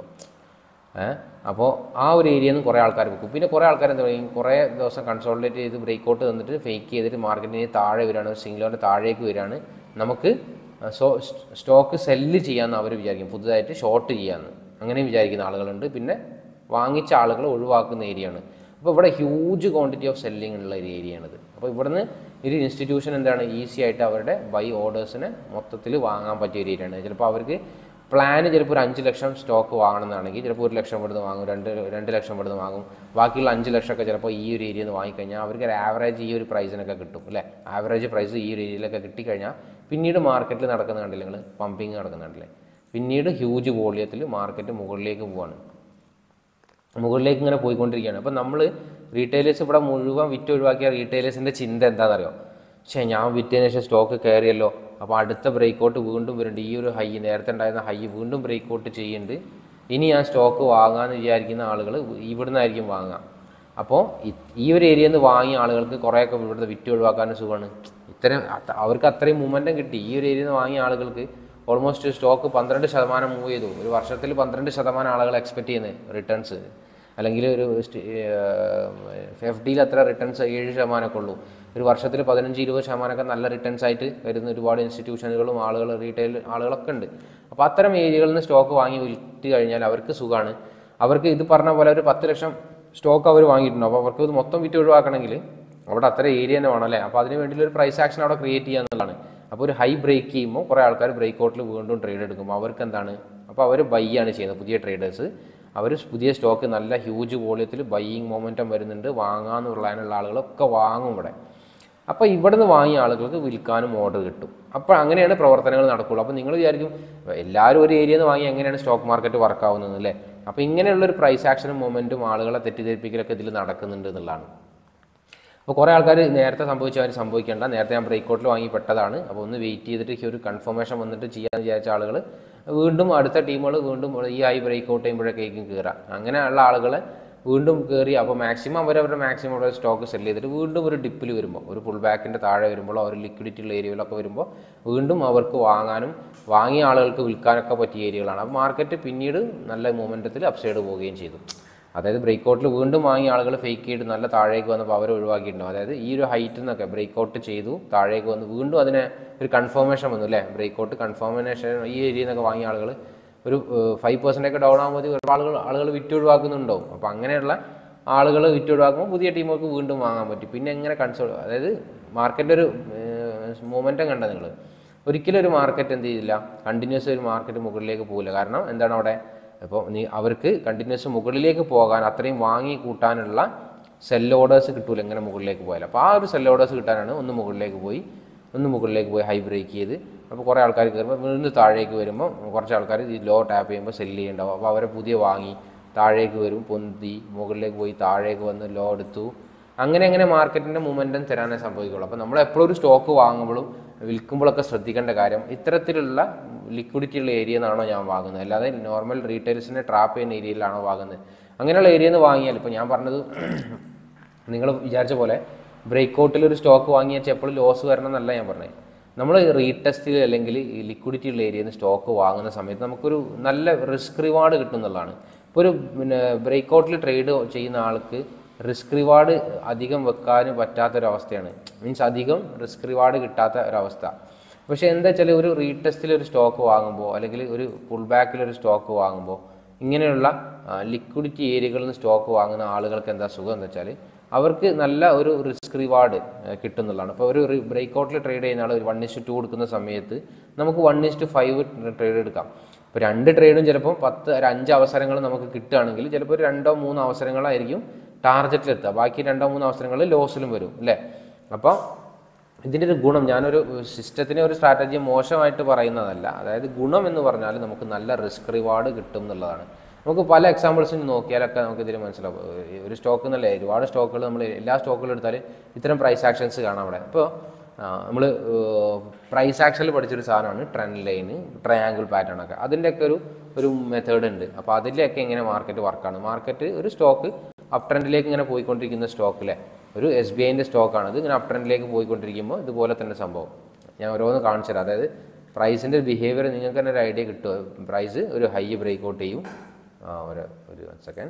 അപ്പോൾ ആ ഒരു ഏരിയയിൽ നിന്ന് കുറേ ആൾക്കാർ വെക്കും. പിന്നെ കുറേ ആൾക്കാർ എന്താ പറയും, കുറേ ദിവസം കൺസോളിഡേറ്റ് ചെയ്ത് ബ്രേക്ക് ഔട്ട് തന്നിട്ട് ഫേക്ക് ചെയ്തിട്ട് മാർക്കറ്റിന് താഴെ വരികയാണ്, സിംഗ് ലോൻ്റെ താഴേക്ക് വരികയാണ്, നമുക്ക് സോ സ്റ്റോക്ക് സെല്ല് ചെയ്യാമെന്ന് അവർ വിചാരിക്കും, പുതുതായിട്ട് ഷോർട്ട് ചെയ്യാമെന്ന് അങ്ങനെ വിചാരിക്കുന്ന ആളുകളുണ്ട്. പിന്നെ വാങ്ങിച്ച ആളുകൾ ഒഴിവാക്കുന്ന ഏരിയയാണ്. അപ്പോൾ ഇവിടെ ഹ്യൂജ് ക്വാണ്ടിറ്റി ഓഫ് സെല്ലിംഗ് ഉള്ള ഒരു ഏരിയയാണിത്. അപ്പോൾ ഇവിടുന്ന് ഒരു ഇൻസ്റ്റിറ്റ്യൂഷൻ എന്താണ് ഈസി ആയിട്ട് അവരുടെ ബൈ ഓർഡേഴ്സിനെ മൊത്തത്തിൽ വാങ്ങാൻ പറ്റിയ ഒരു ഏരിയയാണ്. ചിലപ്പോൾ അവർക്ക് പ്ലാന് ചിലപ്പോൾ ഒരു അഞ്ച് ലക്ഷം സ്റ്റോക്ക് വാങ്ങണമെന്നാണെങ്കിൽ ചിലപ്പോൾ ഒരു ലക്ഷം ഇവിടുന്ന് വാങ്ങും, രണ്ട് രണ്ട് ലക്ഷം ഇവിടുന്ന് വാങ്ങും, ബാക്കിയുള്ള അഞ്ച് ലക്ഷമൊക്കെ ചിലപ്പോൾ ഈ ഒരു ഏരിയയിൽ നിന്ന് വാങ്ങിക്കഴിഞ്ഞാൽ അവർക്ക് ഒരു ആവറേജ് ഈ ഒരു പ്രൈസിനൊക്കെ കിട്ടും അല്ലേ. ആവറേജ് പ്രൈസ് ഈ ഒരു ഏരിയയിലൊക്കെ കിട്ടിക്കഴിഞ്ഞാൽ പിന്നീട് മാർക്കറ്റിൽ നടക്കുന്ന കണ്ടില്ല നിങ്ങൾ, പമ്പിങ് നടക്കുന്നുണ്ടല്ലേ, പിന്നീട് ഹ്യൂജ് വോളിയത്തിൽ മാർക്കറ്റ് മുകളിലേക്ക് പോവാണ്, മുകളിലേക്ക് ഇങ്ങനെ പോയിക്കൊണ്ടിരിക്കുകയാണ്. അപ്പോൾ നമ്മൾ റീറ്റെയിലേഴ്സ് ഇവിടെ മുഴുവൻ വിറ്റ് ഒഴിവാക്കിയ റീറ്റെയിലേഴ്സിൻ്റെ ചിന്ത എന്താണെന്നറിയോ, പക്ഷേ ഞാൻ വിറ്റതിന് ശേഷം സ്റ്റോക്ക് കയറിയല്ലോ, അപ്പോൾ അടുത്ത ബ്രേക്ക് ഔട്ട് വീണ്ടും വരുന്നുണ്ട്, ഈ ഒരു ഹൈ നേരത്തെ ഉണ്ടായിരുന്ന ഹൈ വീണ്ടും ബ്രേക്ക് ഔട്ട് ചെയ്യുന്നുണ്ട്, ഇനി ഞാൻ സ്റ്റോക്ക് വാങ്ങാമെന്ന് വിചാരിക്കുന്ന ആളുകൾ ഇവിടുന്ന് ആയിരിക്കും വാങ്ങുക. അപ്പോൾ ഈ ഒരു ഏരിയയിൽ നിന്ന് വാങ്ങിയ ആളുകൾക്ക് കുറേയൊക്കെ ഇവിടുത്തെ വിറ്റ് ഒഴിവാക്കാനും സുഖമാണ്. ഇത്തരം അവർക്ക് അത്രയും മൂവ്മെൻറ്റും കിട്ടി. ഈ ഒരു ഏരിയയിൽ നിന്ന് വാങ്ങിയ ആളുകൾക്ക് ഓൾമോസ്റ്റ് സ്റ്റോക്ക് പന്ത്രണ്ട് ശതമാനം മൂവ് ചെയ്തു. ഒരു വർഷത്തിൽ പന്ത്രണ്ട് ശതമാനം ആളുകൾ എക്സ്പെക്ട് ചെയ്യുന്നത് റിട്ടേൺസ്, അല്ലെങ്കിൽ ഒരു എഫ് ഡിയിൽ അത്ര റിട്ടേൺസ് ഏഴ് ശതമാനമൊക്കെ ഉള്ളൂ. ഒരു വർഷത്തിൽ പതിനഞ്ച് ഇരുപത് ശതമാനമൊക്കെ നല്ല റിട്ടേൺസ് ആയിട്ട് വരുന്ന ഒരുപാട് ഇൻസ്റ്റിറ്റ്യൂഷനുകളും ആളുകൾ റീറ്റെയിൽ ആളുകളൊക്കെ ഉണ്ട്. അപ്പോൾ അത്തരം ഏരിയകളിൽ നിന്ന് സ്റ്റോക്ക് വാങ്ങി വിറ്റ് കഴിഞ്ഞാൽ അവർക്ക് സുഖമാണ്. അവർക്ക് ഇത് പറഞ്ഞ പോലെ ഒരു പത്ത് ലക്ഷം സ്റ്റോക്ക് അവർ വാങ്ങിയിട്ടുണ്ടോ, അപ്പോൾ അവർക്ക് ഇത് മൊത്തം വിറ്റ് ഒഴിവാക്കണമെങ്കിൽ അവിടെ അത്ര ഏരിയ തന്നെ വേണം അല്ലേ. അപ്പോൾ അതിന് വേണ്ടിയുള്ള ഒരു പ്രൈസ് ആക്ഷൻ അവിടെ ക്രിയേറ്റ് ചെയ്യുക എന്നുള്ളതാണ്. അപ്പോൾ ഒരു ഹൈ ബ്രേക്ക് ചെയ്യുമ്പോൾ കുറേ ആൾക്കാർ ബ്രേക്ക് ഔട്ടിൽ വീണ്ടും ട്രേഡ് എടുക്കുമ്പോൾ അവർക്ക് എന്താണ്, അപ്പോൾ അവർ ബൈ ആണ് ചെയ്യുന്നത്. പുതിയ ട്രേഡേഴ്സ് അവർ പുതിയ സ്റ്റോക്ക് നല്ല ഹ്യൂജ് വോളിയത്തിൽ ബൈയിങ് മൊമെൻറ്റം വരുന്നുണ്ട്, വാങ്ങാമെന്ന് പറയാനുള്ള ആളുകളൊക്കെ വാങ്ങും ഇവിടെ. അപ്പോൾ ഇവിടെ നിന്ന് വാങ്ങിയ ആളുകൾക്ക് വിൽക്കാനും ഓർഡർ കിട്ടും. അപ്പോൾ അങ്ങനെയാണ് പ്രവർത്തനങ്ങൾ നടക്കുകയുള്ളൂ. അപ്പോൾ നിങ്ങൾ വിചാരിക്കും എല്ലാവരും ഒരു ഏരിയയിൽ നിന്ന് വാങ്ങി എങ്ങനെയാണ് സ്റ്റോക്ക് മാർക്കറ്റ് വർക്ക് ആവുന്നത് അല്ലേ. അപ്പോൾ ഇങ്ങനെയുള്ളൊരു പ്രൈസ് ആക്ഷനും മൊമെൻറ്റും ആളുകളെ തെറ്റിദ്ധരിപ്പിക്കലൊക്കെ ഇതിൽ നടക്കുന്നുണ്ട് എന്നുള്ളതാണ്. അപ്പോൾ കുറേ ആൾക്കാർ നേരത്തെ സംഭവിച്ചവർ സംഭവിക്കേണ്ട, നേരത്തെ ഞാൻ ബ്രേക്ക് ഔട്ടിൽ വാങ്ങി പെട്ടതാണ്, അപ്പോൾ ഒന്ന് വെയിറ്റ് ചെയ്തിട്ട് ഒരു കൺഫർമേഷൻ വന്നിട്ട് ചെയ്യാമെന്ന് വിചാരിച്ച ആളുകൾ വീണ്ടും അടുത്ത ടീമുകൾ വീണ്ടും ഈ ആയി ബ്രേക്ക് ഔട്ട് ചെയ്യുമ്പോഴേക്കും കയറാം. അങ്ങനെയുള്ള ആളുകളെ വീണ്ടും കയറി അപ്പോൾ മാക്സിമം അവരവരുടെ മാക്സിമം അവരുടെ സ്റ്റോക്ക് സെല് ചെയ്തിട്ട് വീണ്ടും ഒരു ഡിപ്പിൽ വരുമ്പോൾ, ഒരു പുൾ ബാക്കിൻ്റെ താഴെ വരുമ്പോൾ, അവർ ലിക്വിഡിറ്റി ഉള്ള ഏരിയയിലൊക്കെ വരുമ്പോൾ വീണ്ടും അവർക്ക് വാങ്ങാനും വാങ്ങിയ ആളുകൾക്ക് വിൽക്കാനൊക്കെ പറ്റിയ ഏരിയകളാണ്. അപ്പോൾ മാർക്കറ്റ് പിന്നീട് നല്ല മൂവ്മെൻറ്റത്തിൽ അപ്സൈഡ് പോവുകയും ചെയ്തു. അതായത് ബ്രേക്ക് ഔട്ടിൽ വീണ്ടും വാങ്ങിയ ആളുകൾ ഫേക്ക് ചെയ്ത് നല്ല താഴേക്ക് വന്നപ്പോൾ അവർ ഒഴിവാക്കിയിട്ടുണ്ടാവും. അതായത് ഈ ഒരു ഹൈറ്റിൽ നിന്നൊക്കെ ബ്രേക്ക് ഔട്ട് ചെയ്തു താഴേക്ക് വന്ന് വീണ്ടും അതിനെ ഒരു കൺഫർമേഷൻ വന്നു അല്ലേ. ബ്രേക്ക് ഔട്ട് കൺഫർമേഷൻ ഈ ഏരിയയിൽ നിന്നൊക്കെ വാങ്ങിയ ആളുകൾ ഒരു ഫൈവ് പെർസെൻ്റ് ഒക്കെ ഡൗൺ ആകുമ്പോൾ ഒരുപാട് ആളുകൾ ആളുകൾ വിറ്റ് ഒഴിവാക്കുന്നുണ്ടാവും. അപ്പോൾ അങ്ങനെയുള്ള ആളുകൾ വിറ്റ് ഒഴിവാക്കുമ്പോൾ പുതിയ ടീമുകൾക്ക് വീണ്ടും വാങ്ങാൻ പറ്റും. പിന്നെ എങ്ങനെ കൺസോൾ, അതായത് മാർക്കറ്റിൻ്റെ ഒരു മൂവ്മെൻറ്റം കണ്ട നിങ്ങൾ ഒരിക്കലും ഒരു മാർക്കറ്റ് എന്ത് ചെയ്യില്ല, കണ്ടിന്യൂസ് ഒരു മാർക്കറ്റ് മുകളിലേക്ക് പോകില്ല. കാരണം എന്താണ് അവിടെ, അപ്പോൾ നീ അവർക്ക് കണ്ടിന്യൂസ് മുകളിലേക്ക് പോകാൻ അത്രയും വാങ്ങി കൂട്ടാനുള്ള സെൽ ഓർഡേഴ്സ് കിട്ടൂല എങ്ങനെ മുകളിലേക്ക് പോയാൽ. അപ്പോൾ ആ ഒരു സെൽ ഓർഡേഴ്സ് കിട്ടാനാണ് ഒന്ന് മുകളിലേക്ക് പോയി ഒന്ന് മുകളിലേക്ക് പോയി ഹൈ ബ്രേക്ക് ചെയ്ത്, അപ്പോൾ കുറേ ആൾക്കാർ കയറുമ്പോൾ വീണ്ടും താഴേക്ക് വരുമ്പോൾ കുറച്ച് ആൾക്കാർ ഈ ലോ ടാപ്പ് ചെയ്യുമ്പോൾ സെല്ല് ചെയ്യുന്നുണ്ടാവും. അപ്പോൾ അവരെ പുതിയ വാങ്ങി താഴേക്ക് വരും, പൊന്തി മുകളിലേക്ക് പോയി താഴേക്ക് വന്ന് ലോ എടുത്തു, അങ്ങനെ അങ്ങനെ മാർക്കറ്റിൻ്റെ മൂവ്മെൻറ്റും തരാനേ സംഭവിക്കുള്ളൂ. അപ്പോൾ നമ്മൾ എപ്പോഴും ഒരു സ്റ്റോക്ക് വാങ്ങുമ്പോഴും വിൽക്കുമ്പോഴൊക്കെ ശ്രദ്ധിക്കേണ്ട കാര്യം ഇത്തരത്തിലുള്ള ലിക്വിഡിറ്റി ഉള്ള ഏരിയ നിന്നാണോ ഞാൻ വാങ്ങുന്നത്, അല്ലാതെ നോർമൽ റീറ്റെയിൽസിനെ ട്രാപ്പ് ചെയ്യുന്ന ഏരിയയിലാണോ വാങ്ങുന്നത്. അങ്ങനെയുള്ള ഏരിയയിൽ നിന്ന് വാങ്ങിയാൽ ഇപ്പോൾ ഞാൻ പറഞ്ഞത് നിങ്ങൾ വിചാരിച്ച പോലെ ബ്രേക്ക് ഔട്ടിൽ ഒരു സ്റ്റോക്ക് വാങ്ങിയാൽ എപ്പോഴും ലോസ് വരണം എന്നല്ല ഞാൻ പറഞ്ഞത്. നമ്മൾ റീടെസ്റ്റിൽ അല്ലെങ്കിൽ ലിക്വിഡിറ്റി ഉള്ള ഏരിയയിൽ നിന്ന് സ്റ്റോക്ക് വാങ്ങുന്ന സമയത്ത് നമുക്കൊരു നല്ല റിസ്ക് റിവാർഡ് കിട്ടും എന്നുള്ളതാണ്. ഇപ്പോൾ ഒരു പിന്നെ ബ്രേക്ക് ഔട്ടിൽ ട്രേഡ് ചെയ്യുന്ന ആൾക്ക് റിസ്ക് റിവാർഡ് അധികം വെക്കാൻ പറ്റാത്തൊരവസ്ഥയാണ്. മീൻസ് അധികം റിസ്ക് റിവാർഡ് കിട്ടാത്ത ഒരവസ്ഥ. പക്ഷേ എന്താ വെച്ചാൽ ഒരു റീടെസ്റ്റിൽ ഒരു സ്റ്റോക്ക് വാങ്ങുമ്പോൾ അല്ലെങ്കിൽ ഒരു പുൾ ബാക്കിലൊരു സ്റ്റോക്ക് വാങ്ങുമ്പോൾ ഇങ്ങനെയുള്ള ലിക്വിഡിറ്റി ഏരിയകളിൽ നിന്ന് സ്റ്റോക്ക് വാങ്ങുന്ന ആളുകൾക്ക് എന്താ സുഖം എന്ന് വെച്ചാൽ അവർക്ക് നല്ല ഒരു റിസ്ക് റിവാർഡ് കിട്ടുന്നതാണ്. ഇപ്പോൾ ഒരു ബ്രേക്ക് ഔട്ടിൽ ട്രേഡ് ചെയ്യുന്ന ആൾ ഒരു വൺ ഇസ്റ്റു ടു കൊടുക്കുന്ന സമയത്ത് നമുക്ക് വൺ ഇസ്റ്റു ഫൈവ് ട്രേഡ് എടുക്കാം. ഇപ്പോൾ രണ്ട് ട്രേഡും ചിലപ്പോൾ പത്ത് ഒരു അഞ്ച് അവസരങ്ങൾ നമുക്ക് കിട്ടുകയാണെങ്കിൽ ചിലപ്പോൾ ഒരു രണ്ടോ മൂന്നോ അവസരങ്ങളായിരിക്കും ടാർഗറ്റിലെത്തുക, ബാക്കി രണ്ടോ മൂന്നോ അവസരങ്ങളിൽ ലോസിലും വരും അല്ലേ. അപ്പോൾ ഇതിൻ്റെ ഒരു ഗുണം, ഞാനൊരു സിസ്റ്റത്തിനെ ഒരു സ്ട്രാറ്റജി മോശമായിട്ട് പറയുന്നതല്ല, അതായത് ഗുണം എന്ന് പറഞ്ഞാൽ നമുക്ക് നല്ല റിസ്ക് റിവാർഡ് കിട്ടും എന്നുള്ളതാണ്. നമുക്ക് പല എക്സാമ്പിൾസും നോക്കിയാലൊക്കെ നമുക്ക് ഇതിൽ മനസ്സിലാവും. ഒരു സ്റ്റോക്ക് എന്നല്ല, ഒരുപാട് സ്റ്റോക്കുകൾ നമ്മൾ എല്ലാ സ്റ്റോക്കുകളും എടുത്താൽ ഇത്തരം പ്രൈസ് ആക്ഷൻസ് കാണാം അവിടെ. ഇപ്പോൾ നമ്മൾ പ്രൈസ് ആക്ഷനിൽ പഠിച്ചൊരു സാധനമാണ് ട്രെൻഡ് ലൈന്, ട്രയാങ്കിൾ പാറ്റേൺ ഒക്കെ. അതിൻ്റെയൊക്കെ ഒരു ഒരു മെത്തേഡ് ഉണ്ട്. അപ്പോൾ അതിലൊക്കെ എങ്ങനെ മാർക്കറ്റ് വർക്കാണ്. മാർക്കറ്റ് ഒരു സ്റ്റോക്ക് അപ് ട്രെൻഡിലേക്ക് ഇങ്ങനെ പോയിക്കൊണ്ടിരിക്കുന്ന സ്റ്റോക്കിലെ ഒരു എസ് ബി ഐൻ്റെ സ്റ്റോക്കാണിത്. ഇങ്ങനെ അപ് ട്രെൻഡിലേക്ക് പോയിക്കൊണ്ടിരിക്കുമ്പോൾ ഇതുപോലെ തന്നെ സംഭവം ഞാൻ ഓരോന്ന് കാണിച്ചു തരാം. അതായത് പ്രൈസിൻ്റെ ബിഹേവിയർ നിങ്ങൾക്ക് തന്നെ ഒരു ഐഡിയ കിട്ടും. പ്രൈസ് ഒരു ഹൈ ബ്രേക്ക് ഔട്ട് ചെയ്യും, ഒരു ഒരു സെക്കൻഡ്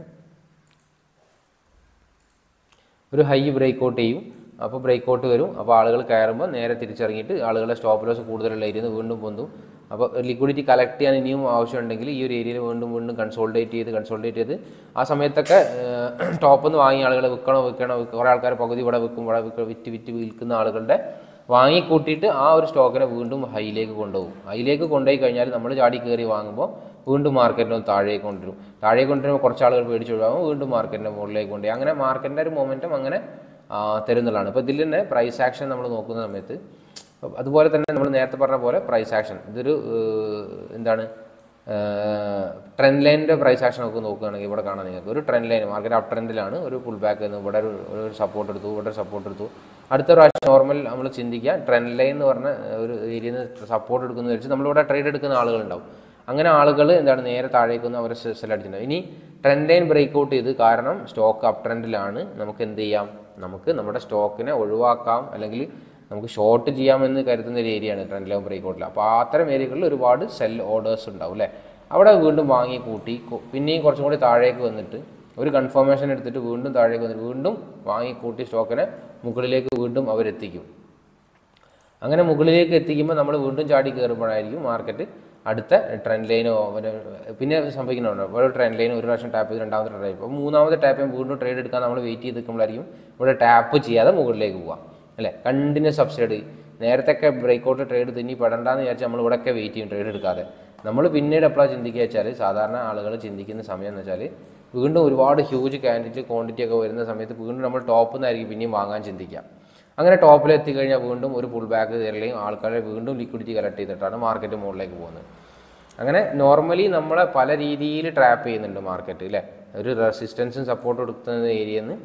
ഒരു ഹൈ ബ്രേക്ക് ഔട്ട് ചെയ്യും. അപ്പോൾ ബ്രേക്ക് ഔട്ട് വരും. അപ്പോൾ ആളുകൾ കയറുമ്പോൾ നേരെ തിരിച്ചിറങ്ങിയിട്ട് ആളുകളുടെ സ്റ്റോപ്പ് ലോസ് കൂടുതലുള്ള ഏരിയയിൽ നിന്ന് വീണ്ടും പൊന്തും. അപ്പോൾ ലിക്വിഡിറ്റി കളക്ട് ചെയ്യാൻ ഇനിയും ആവശ്യമുണ്ടെങ്കിൽ ഈ ഒരു ഏരിയയിൽ വീണ്ടും വീണ്ടും കൺസോൾട്ടേറ്റ് ചെയ്ത് കൺസോൾട്ടേറ്റ് ചെയ്ത് ആ സമയത്തൊക്കെ ടോപ്പിൽ നിന്ന് വാങ്ങിയ ആളുകൾ വിൽക്കണോ വിൽക്കണോ കുറേ ആൾക്കാർ പകുതി ഇവിടെ വിൽക്കും, ഇവിടെ വിൽക്കും, വിറ്റ് വിറ്റ് വിൽക്കുന്ന ആളുകളുടെ വാങ്ങിക്കൂട്ടിയിട്ട് ആ ഒരു സ്റ്റോക്കിനെ വീണ്ടും ഹൈയിലേക്ക് കൊണ്ടുപോകും. ഹൈയിലേക്ക് കൊണ്ടുപോയി കഴിഞ്ഞാൽ നമ്മൾ ചാടി കയറി വാങ്ങുമ്പോൾ വീണ്ടും മാർക്കറ്റിന് താഴേക്ക് കൊണ്ടുവരും. താഴേക്ക് കൊണ്ടുവരുമ്പോൾ കുറച്ച് ആളുകൾ പേടിച്ച് ഒഴിവാകും, വീണ്ടും മാർക്കറ്റിൻ്റെ മുകളിലേക്ക് കൊണ്ടുപോയി. അങ്ങനെ മാർക്കറ്റിൻ്റെ ഒരു മൊമെൻറ്റം അങ്ങനെ തരുന്നതാണ്. ഇപ്പോൾ ഇതിൽ തന്നെ പ്രൈസ് ആക്ഷൻ നമ്മൾ നോക്കുന്ന സമയത്ത് അതുപോലെ തന്നെ നമ്മൾ നേരത്തെ പറഞ്ഞ പോലെ പ്രൈസ് ആക്ഷൻ ഇതൊരു എന്താണ് ട്രെൻഡ് ലൈനിൻ്റെ പ്രൈസ് ആക്ഷൻ ഒക്കെ നോക്കുകയാണെങ്കിൽ ഇവിടെ കാണാൻ നിങ്ങൾക്ക് ഒരു ട്രെൻഡ് ലൈൻ മാർക്കറ്റ് അപ് ട്രെൻഡിലാണ്. ഒരു പുൾ ബാക്ക് എന്ന് ഇവിടെ ഒരു ഒരു സപ്പോർട്ട് എടുത്തു, ഇവിടെ ഒരു സപ്പോർട്ട് എടുത്തു. അടുത്ത പ്രാവശ്യം നോർമൽ നമ്മൾ ചിന്തിക്കുക ട്രെൻഡ് ലൈൻ എന്ന് പറഞ്ഞ ഒരു ഏരിയയിൽ നിന്ന് സപ്പോർട്ട് എടുക്കുന്നത് വെച്ച് നമ്മളിവിടെ ട്രേഡ് എടുക്കുന്ന ആളുകളുണ്ടാവും. അങ്ങനെ ആളുകൾ എന്താണ് നേരെ താഴേക്കൊന്ന് അവരെ സെൽ അടിച്ചിട്ടുണ്ടാവും. ഇനി ട്രെൻഡ് ലൈൻ ബ്രേക്ക് ഔട്ട് ചെയ്ത് കാരണം സ്റ്റോക്ക് അപ് ട്രെൻഡിലാണ്, നമുക്ക് എന്ത് ചെയ്യാം, നമുക്ക് നമ്മുടെ സ്റ്റോക്കിനെ ഒഴിവാക്കാം അല്ലെങ്കിൽ നമുക്ക് ഷോർട്ട് ചെയ്യാമെന്ന് കരുതുന്ന ഒരു ഏരിയയാണ് ട്രെൻഡ് ലൈൻ ബ്രേക്ക് ഔട്ടിൽ. അപ്പോൾ അത്തരം ഏരിയകളിൽ ഒരുപാട് സെൽ ഓർഡേഴ്സ് ഉണ്ടാവും അല്ലേ. അവിടെ വീണ്ടും വാങ്ങി കൂട്ടി പിന്നെയും കുറച്ചും കൂടി താഴേക്ക് വന്നിട്ട് ഒരു കൺഫർമേഷൻ എടുത്തിട്ട് വീണ്ടും താഴേക്ക് വന്നിട്ട് വീണ്ടും വാങ്ങി കൂട്ടി സ്റ്റോക്കിനെ മുകളിലേക്ക് വീണ്ടും അവരെത്തിക്കും. അങ്ങനെ മുകളിലേക്ക് എത്തിക്കുമ്പോൾ നമ്മൾ വീണ്ടും ചാടി കയറുമ്പോഴായിരിക്കും മാർക്കറ്റ് അടുത്ത ട്രെൻഡ് ലൈനോ പിന്നെ സംഭവിക്കുന്നുണ്ടോ ഒരു ട്രെൻഡ് ലൈൻ ഒരു പ്രാവശ്യം ടാപ്പ് ചെയ്ത് രണ്ടാമത്തെ ട്രേഡ് അപ്പോൾ മൂന്നാമത്തെ ടാപ്പ് ചെയ്യാൻ വീണ്ടും ട്രേഡ് എടുക്കാൻ നമ്മൾ വെയിറ്റ് ചെയ്ത് നിൽക്കുമ്പോഴായിരിക്കും ഇവിടെ ടാപ്പ് ചെയ്യാതെ മുകളിലേക്ക് പോകാം അല്ലേ. കണ്ടിന്യൂസ് സബ്സിഡി നേരത്തെയൊക്കെ ബ്രേക്ക് ഔട്ട് ട്രേഡ് തിന്നി പെടണ്ടെന്ന് വിചാരിച്ചാൽ നമ്മൾ ഇവിടെയൊക്കെ വെയിറ്റ് ചെയ്യും ട്രേഡ് എടുക്കാതെ. നമ്മൾ പിന്നീട് എപ്പോഴാണ് ചിന്തിക്കുക വെച്ചാൽ സാധാരണ ആളുകൾ ചിന്തിക്കുന്ന സമയം എന്ന് വെച്ചാൽ വീണ്ടും ഒരുപാട് ഹ്യൂജ് ക്വാണ്ടിറ്റി ക്വാണ്ടിറ്റി ഒക്കെ വരുന്ന സമയത്ത് വീണ്ടും നമ്മൾ ടോപ്പിൽ നിന്നായിരിക്കും പിന്നെയും വാങ്ങാൻ ചിന്തിക്കുക. അങ്ങനെ ടോപ്പിൽ എത്തിക്കഴിഞ്ഞാൽ വീണ്ടും ഒരു പുൾ ബാക്ക് കയറുകയും ആൾക്കാരെ വീണ്ടും ലിക്വിഡിറ്റി കളക്ട് ചെയ്തിട്ടാണ് മാർക്കറ്റ് മുകളിലേക്ക് പോകുന്നത്. അങ്ങനെ നോർമലി നമ്മളെ പല രീതിയിൽ ട്രാപ്പ് ചെയ്യുന്നുണ്ട് മാർക്കറ്റ് അല്ലേ. ഒരു റെസിസ്റ്റൻസും സപ്പോർട്ടും എടുക്കുന്ന ഏരിയയിൽ നിന്ന്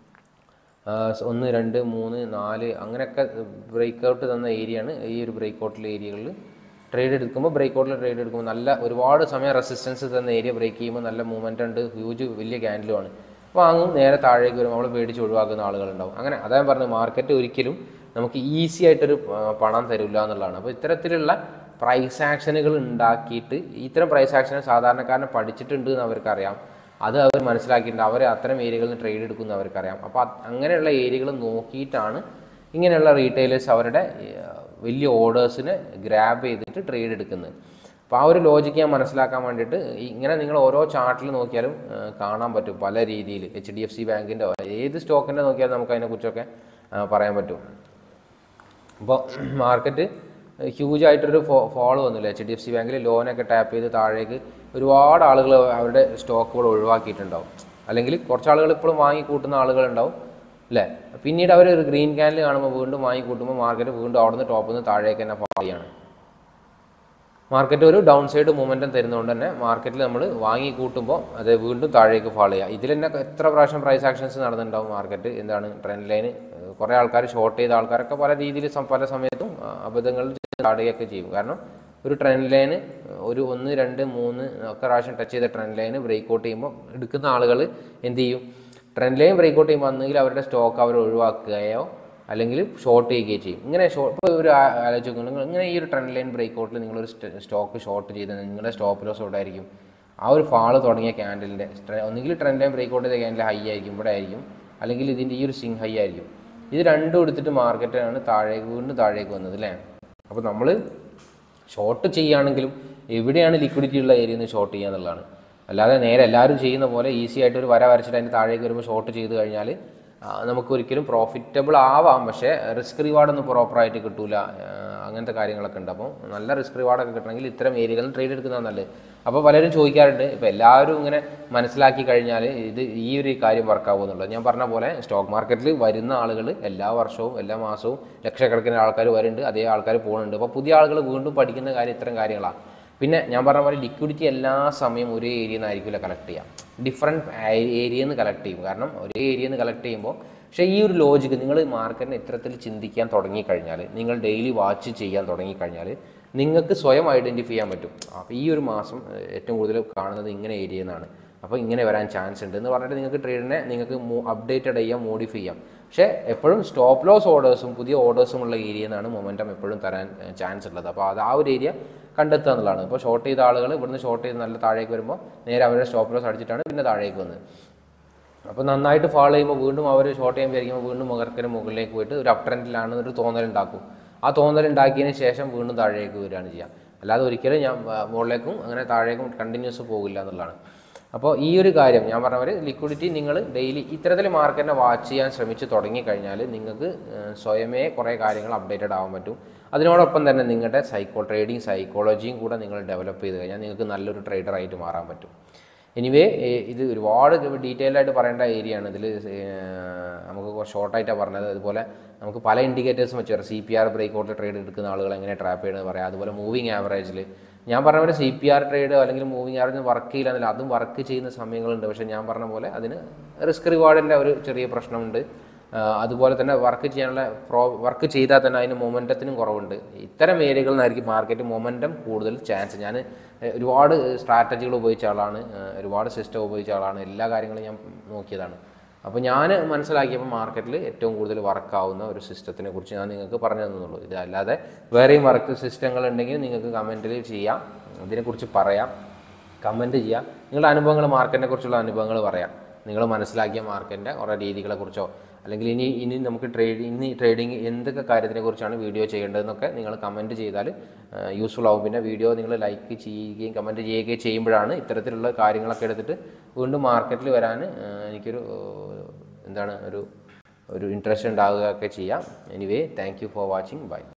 ഒന്ന് രണ്ട് മൂന്ന് നാല് അങ്ങനെയൊക്കെ ബ്രേക്ക് ഔട്ട് തന്ന ഏരിയയാണ് ഈ ഒരു ബ്രേക്ക് ഔട്ടിലെ ഏരിയകളിൽ ട്രേഡ് എടുക്കുമ്പോൾ ബ്രേക്ക് ഔട്ടിൽ ട്രേഡ് എടുക്കുമ്പോൾ നല്ല ഒരുപാട് സമയം റെസിസ്റ്റൻസ് തന്ന ഏരിയ ബ്രേക്ക് ചെയ്യുമ്പോൾ നല്ല മൂവ്മെൻ്റ് ഉണ്ട്, ഹ്യൂജ് വലിയ ക്യാൻഡിലുമാണ്. വാങ്ങും നേരെ താഴേക്ക് വരും, നമ്മൾ പേടിച്ച് ഒഴിവാക്കുന്ന ആളുകളുണ്ടാവും. അങ്ങനെ അതായത് പറഞ്ഞത് മാർക്കറ്റ് ഒരിക്കലും നമുക്ക് ഈസി ആയിട്ടൊരു പണം തരില്ല എന്നുള്ളതാണ്. അപ്പോൾ ഇത്തരത്തിലുള്ള പ്രൈസ് ആക്ഷനുകൾ ഉണ്ടാക്കിയിട്ട് ഇത്തരം പ്രൈസ് ആക്ഷനെ സാധാരണക്കാരനെ പഠിച്ചിട്ടുണ്ട് എന്ന് അവർക്കറിയാം, അത് അവർ മനസ്സിലാക്കിയിട്ടുണ്ട്, അവർ അത്തരം ഏരിയകളിൽ നിന്ന് ട്രേഡ് എടുക്കുന്ന അവർക്കറിയാം. അപ്പോൾ അങ്ങനെയുള്ള ഏരിയകൾ നോക്കിയിട്ടാണ് ഇങ്ങനെയുള്ള റീറ്റെയിലേഴ്സ് അവരുടെ വലിയ ഓർഡേഴ്സിനെ ഗ്രാബ് ചെയ്തിട്ട് ട്രേഡ് എടുക്കുന്നത്. അപ്പോൾ ആ ഒരു ലോജിക്ക് ഞാൻ മനസ്സിലാക്കാൻ വേണ്ടിയിട്ട് ഇങ്ങനെ നിങ്ങൾ ഓരോ ചാർട്ടിൽ നോക്കിയാലും കാണാൻ പറ്റും പല രീതിയിൽ. എച്ച് ഡി എഫ് സി ബാങ്കിൻ്റെ ഏത് സ്റ്റോക്കിൻ്റെ നോക്കിയാലും നമുക്ക് അതിനെക്കുറിച്ചൊക്കെ പറയാൻ പറ്റും. അപ്പോൾ മാർക്കറ്റ് ഹ്യൂജ് ആയിട്ടൊരു ഫോ ഫോളോ വന്നില്ല. എച്ച് ഡി എഫ് സി ബാങ്കിൽ ലോനൊക്കെ ടാപ്പ് ചെയ്ത് താഴേക്ക് ഒരുപാട് ആളുകൾ അവരുടെ സ്റ്റോക്കുകൾ ഒഴിവാക്കിയിട്ടുണ്ടാവും, അല്ലെങ്കിൽ കുറച്ച് ആളുകൾ ഇപ്പോഴും വാങ്ങി കൂട്ടുന്ന ആളുകളുണ്ടാവും അല്ലേ. പിന്നീട് അവർ ഒരു ഗ്രീൻ ക്യാൻഡിൽ കാണുമ്പോൾ വീണ്ടും വാങ്ങി കൂട്ടുമ്പോൾ മാർക്കറ്റ് വീണ്ടും അവിടെ നിന്ന് ടോപ്പിൽ നിന്ന് താഴേക്ക് തന്നെ ഫോളോ ചെയ്യാണ്. മാർക്കറ്റ് ഒരു ഡൗൺ സൈഡ് മൂവ്മെൻറ്റം തരുന്നതുകൊണ്ട് തന്നെ മാർക്കറ്റിൽ നമ്മൾ വാങ്ങി കൂട്ടുമ്പോൾ അത് വീണ്ടും താഴേക്ക് ഫാൾ ചെയ്യുക. ഇതിൽ തന്നെ എത്ര പ്രാവശ്യം പ്രൈസ് ആക്ഷൻസ് നടന്നിട്ടുണ്ടാവും മാർക്കറ്റ്. എന്താണ് ട്രെൻഡ് ലൈന് കുറേ ആൾക്കാർ ഷോർട്ട് ചെയ്ത ആൾക്കാരൊക്കെ പല രീതിയിൽ പല സമയത്തും അബദ്ധങ്ങൾ ചാടുകയൊക്കെ ചെയ്യും. കാരണം ഒരു ട്രെൻഡ് ലൈന് ഒരു ഒന്ന് രണ്ട് മൂന്ന് ഒക്കെ പ്രാവശ്യം ടച്ച് ചെയ്ത ട്രെൻഡ് ലൈന് ബ്രേക്ക് ഔട്ട് ചെയ്യുമ്പോൾ എടുക്കുന്ന ആളുകൾ എന്ത് ചെയ്യും, ട്രെൻഡ് ലൈൻ ബ്രേക്ക് ഔട്ട് ചെയ്യുമ്പോൾ ഒന്നെങ്കിൽ അവരുടെ സ്റ്റോക്ക് അവർ ഒഴിവാക്കുകയോ അല്ലെങ്കിൽ ഷോർട്ട് ചെയ്യുകയോ ചെയ്യും. ഇങ്ങനെ ഷോ ഇപ്പോൾ ഒരു ആലോചിച്ച് നിങ്ങൾ ഇങ്ങനെ ഈ ഒരു ട്രെൻഡ് ലൈൻ ബ്രേക്ക് ഔട്ടിൽ നിങ്ങളൊരു സ്റ്റോക്ക് ഷോർട്ട് ചെയ്ത് നിങ്ങളുടെ സ്റ്റോപ്പ് ലോസ് എവിടെയായിരിക്കും, ആ ഒരു ഫാള് തുടങ്ങിയ ക്യാൻഡലിൻ്റെ ഒന്നുകിൽ ട്രെൻഡ് ലൈൻ ബ്രേക്ക് ഔട്ട് ചെയ്ത ക്യാൻഡിൽ ഹൈ ആയിരിക്കും, ഇവിടെ ആയിരിക്കും, അല്ലെങ്കിൽ ഇതിൻ്റെ ഈ ഒരു സ്വിംഗ് ഹൈ ആയിരിക്കും. ഇത് രണ്ടും എടുത്തിട്ട് മാർക്കറ്റാണ് താഴേക്ക് വീണ്ടും താഴേക്ക് വന്നത് അല്ലേ. അപ്പോൾ നമ്മൾ ഷോർട്ട് ചെയ്യുകയാണെങ്കിലും എവിടെയാണ് ലിക്വിഡിറ്റി ഉള്ള ഏരിയയിൽ നിന്ന് ഷോർട്ട് ചെയ്യുക എന്നുള്ളതാണ്. അല്ലാതെ നേരെ എല്ലാവരും ചെയ്യുന്ന പോലെ ഈസി ആയിട്ട് ഒരു വര വരച്ചിട്ട് അതിൻ്റെ താഴേക്ക് വരുമ്പോൾ ഷോർട്ട് ചെയ്ത് കഴിഞ്ഞാൽ നമുക്ക് ഒരിക്കലും പ്രോഫിറ്റബിൾ ആവാം, പക്ഷേ റിസ്ക് റിവാർഡൊന്നും പ്രോപ്പറായിട്ട് കിട്ടൂല. അങ്ങനത്തെ കാര്യങ്ങളൊക്കെ ഉണ്ട്. അപ്പോൾ നല്ല റിസ്ക് റിവാർഡൊക്കെ കിട്ടണമെങ്കിൽ ഇത്തരം ഏരിയകളിൽ ട്രേഡ് എടുക്കുന്നതാണ് നല്ലത്. അപ്പോൾ പലരും ചോദിക്കാറുണ്ട്, ഇപ്പോൾ എല്ലാവരും ഇങ്ങനെ മനസ്സിലാക്കി കഴിഞ്ഞാൽ ഇത് ഈ ഒരു കാര്യം വർക്കാവും എന്നുള്ളത്. ഞാൻ പറഞ്ഞ പോലെ സ്റ്റോക്ക് മാർക്കറ്റിൽ വരുന്ന ആളുകൾ എല്ലാ വർഷവും എല്ലാ മാസവും ലക്ഷക്കണക്കിന് ആൾക്കാർ വരുന്നുണ്ട്, അതേ ആൾക്കാർ പോകുന്നുണ്ട്. അപ്പോൾ പുതിയ ആളുകൾ വീണ്ടും പഠിക്കുന്ന കാര്യം ഇത്തരം കാര്യങ്ങളാണ്. പിന്നെ ഞാൻ പറഞ്ഞ പോലെ ലിക്വിഡിറ്റി എല്ലാ സമയം ഒരേ ഏരിയയിൽ നിന്ന് ആയിരിക്കില്ല കളക്ട് ചെയ്യാം, ഡിഫറെൻറ്റ് ഏരിയയിൽ നിന്ന് കളക്ട് ചെയ്യും. കാരണം ഒരേ ഏരിയയിൽ നിന്ന് കളക്ട് ചെയ്യുമ്പോൾ പക്ഷേ ഈ ഒരു ലോജിക്ക് നിങ്ങൾ മാർക്കറ്റിനെ ഇത്തരത്തിൽ ചിന്തിക്കാൻ തുടങ്ങിക്കഴിഞ്ഞാൽ, നിങ്ങൾ ഡെയിലി വാച്ച് ചെയ്യാൻ തുടങ്ങിക്കഴിഞ്ഞാൽ നിങ്ങൾക്ക് സ്വയം ഐഡൻറ്റിഫൈ ചെയ്യാൻ പറ്റും. അപ്പോൾ ഈ ഒരു മാസം ഏറ്റവും കൂടുതൽ കാണുന്നത് ഇങ്ങനെ ഏരിയയിൽ നിന്നാണ്, അപ്പോൾ ഇങ്ങനെ വരാൻ ചാൻസ് ഉണ്ട് എന്ന് പറഞ്ഞിട്ട് നിങ്ങൾക്ക് ട്രേഡിനെ നിങ്ങൾക്ക് അപ്ഡേറ്റഡ് ചെയ്യാം, മോഡിഫൈ ചെയ്യാം. പക്ഷേ എപ്പോഴും സ്റ്റോപ്പ് ലോസ് ഓർഡേഴ്സും പുതിയ ഓർഡേഴ്സും ഉള്ള ഏരിയയിൽ നിന്നാണ് മൊമെൻറ്റം എപ്പോഴും തരാൻ ചാൻസ് ഉള്ളത്. അപ്പോൾ അത് ആ ഒരു ഏരിയ കണ്ടെത്തുക എന്നുള്ളതാണ്. ഇപ്പോൾ ഷോർട്ട് ചെയ്ത ആളുകൾ ഇവിടുന്ന് ഷോർട്ട് ചെയ്ത് നല്ല താഴേക്ക് വരുമ്പോൾ നേരെ അവരുടെ സ്റ്റോപ്പ് ലോസ് അടിച്ചിട്ടാണ് പിന്നെ താഴേക്ക് വന്നത്. അപ്പോൾ നന്നായിട്ട് ഫാൾ ചെയ്യുമ്പോൾ വീണ്ടും അവർ ഷോർട്ട് ചെയ്യാൻ വിചാരിക്കുമ്പോൾ വീണ്ടും മുഖത്തിന് മുകളിലേക്ക് പോയിട്ട് ഒരു അപ് ട്രെൻഡിലാണെന്നൊരു തോന്നലുണ്ടാക്കും. ആ തോന്നലുണ്ടാക്കിയതിന് ശേഷം വീണ്ടും താഴേക്ക് വരികയാണ് ചെയ്യുക. അല്ലാതെ ഒരിക്കലും ഞാൻ മുകളിലേക്കും അങ്ങനെ താഴേക്കും കണ്ടിന്യൂസ് പോകില്ല എന്നുള്ളതാണ്. അപ്പോൾ ഈ ഒരു കാര്യം ഞാൻ പറഞ്ഞ പോലെ ലിക്വിഡിറ്റി നിങ്ങൾ ഡെയിലി ഇത്തരത്തിൽ മാർക്കറ്റിനെ വാച്ച് ചെയ്യാൻ ശ്രമിച്ച് തുടങ്ങിക്കഴിഞ്ഞാൽ നിങ്ങൾക്ക് സ്വയമേ കുറേ കാര്യങ്ങൾ അപ്ഡേറ്റഡ് ആവാൻ പറ്റും. അതിനോടൊപ്പം തന്നെ നിങ്ങളുടെ സൈക്കോ ട്രേഡിങ് സൈക്കോളജിയും കൂടെ നിങ്ങൾ ഡെവലപ്പ് ചെയ്ത് കഴിഞ്ഞാൽ നിങ്ങൾക്ക് നല്ലൊരു ട്രേഡറായിട്ട് മാറാൻ പറ്റും. എനിവേ ഇത് ഒരുപാട് ഡീറ്റെയിൽ ആയിട്ട് പറയേണ്ട ഏരിയ ആണ്. ഇതിൽ നമുക്ക് ഷോർട്ടായിട്ടാണ് പറഞ്ഞത്. അതുപോലെ നമുക്ക് പല ഇൻഡിക്കേറ്റേഴ്സും വെച്ച് പറയാം. C P R break out trade എടുക്കുന്ന ആളുകൾ എങ്ങനെ ട്രാപ്പ് ചെയ്യണമെന്ന് പറയാം. അതുപോലെ മൂവിങ് ആവറേജിൽ ഞാൻ പറഞ്ഞ പോലെ സി പി ആർ ട്രേഡ് അല്ലെങ്കിൽ മൂവിങ് ആവറേജ് വർക്ക് ചെയ്യില്ല എന്നില്ല, അതും വർക്ക് ചെയ്യുന്ന സമയങ്ങളുണ്ട്. പക്ഷേ ഞാൻ പറഞ്ഞ പോലെ അതിന് റിസ്ക് റിവാർഡിൻ്റെ ഒരു ചെറിയ പ്രശ്നമുണ്ട്. അതുപോലെ തന്നെ വർക്ക് ചെയ്യാനുള്ള പ്രോ വർക്ക് ചെയ്താൽ തന്നെ അതിന് മൊമെൻറ്റത്തിനും കുറവുണ്ട്. ഇത്തരം ഏരിയകളിൽ നിന്നായിരിക്കും മാർക്കറ്റ് മൊമെൻറ്റം കൂടുതൽ ചാൻസ്. ഞാൻ ഒരുപാട് സ്ട്രാറ്റജികൾ ഉപയോഗിച്ച ആളാണ്, ഒരുപാട് സിസ്റ്റം ഉപയോഗിച്ച ആളാണ്, എല്ലാ കാര്യങ്ങളും ഞാൻ നോക്കിയതാണ്. അപ്പോൾ ഞാൻ മനസ്സിലാക്കിയപ്പോൾ മാർക്കറ്റിൽ ഏറ്റവും കൂടുതൽ വർക്കാവുന്ന ഒരു സിസ്റ്റത്തിനെ കുറിച്ച് ഞാൻ നിങ്ങൾക്ക് പറഞ്ഞു തന്നുള്ളൂ. ഇത് അല്ലാതെ വേറെയും വർക്ക് സിസ്റ്റങ്ങൾ ഉണ്ടെങ്കിൽ നിങ്ങൾക്ക് കമൻറ്റിൽ ചെയ്യാം, ഇതിനെക്കുറിച്ച് പറയാം, കമൻറ്റ് ചെയ്യാം. നിങ്ങളുടെ അനുഭവങ്ങൾ മാർക്കറ്റിനെ കുറിച്ചുള്ള അനുഭവങ്ങൾ പറയാം. നിങ്ങൾ മനസ്സിലാക്കിയ മാർക്കറ്റിൻ്റെ കുറേ രീതികളെക്കുറിച്ചോ അല്ലെങ്കിൽ ഇനി ഇനി നമുക്ക് ട്രേഡ് ഇനി ട്രേഡിങ് എന്തൊക്കെ കാര്യത്തിനെ കുറിച്ചാണ് വീഡിയോ ചെയ്യേണ്ടതെന്നൊക്കെ നിങ്ങൾ കമൻറ്റ് ചെയ്താൽ യൂസ്ഫുൾ ആവും. പിന്നെ വീഡിയോ നിങ്ങൾ ലൈക്ക് ചെയ്യുകയും കമൻറ്റ് ചെയ്യുകയും ചെയ്യുമ്പോഴാണ് ഇത്തരത്തിലുള്ള കാര്യങ്ങളൊക്കെ എടുത്തിട്ട് വീണ്ടും മാർക്കറ്റിൽ വരാൻ എനിക്കൊരു എന്താണ് ഒരു ഒരു ഇൻട്രസ്റ്റ് ഉണ്ടാവുകയൊക്കെ ചെയ്യാം. Anyway thank you for watching. By.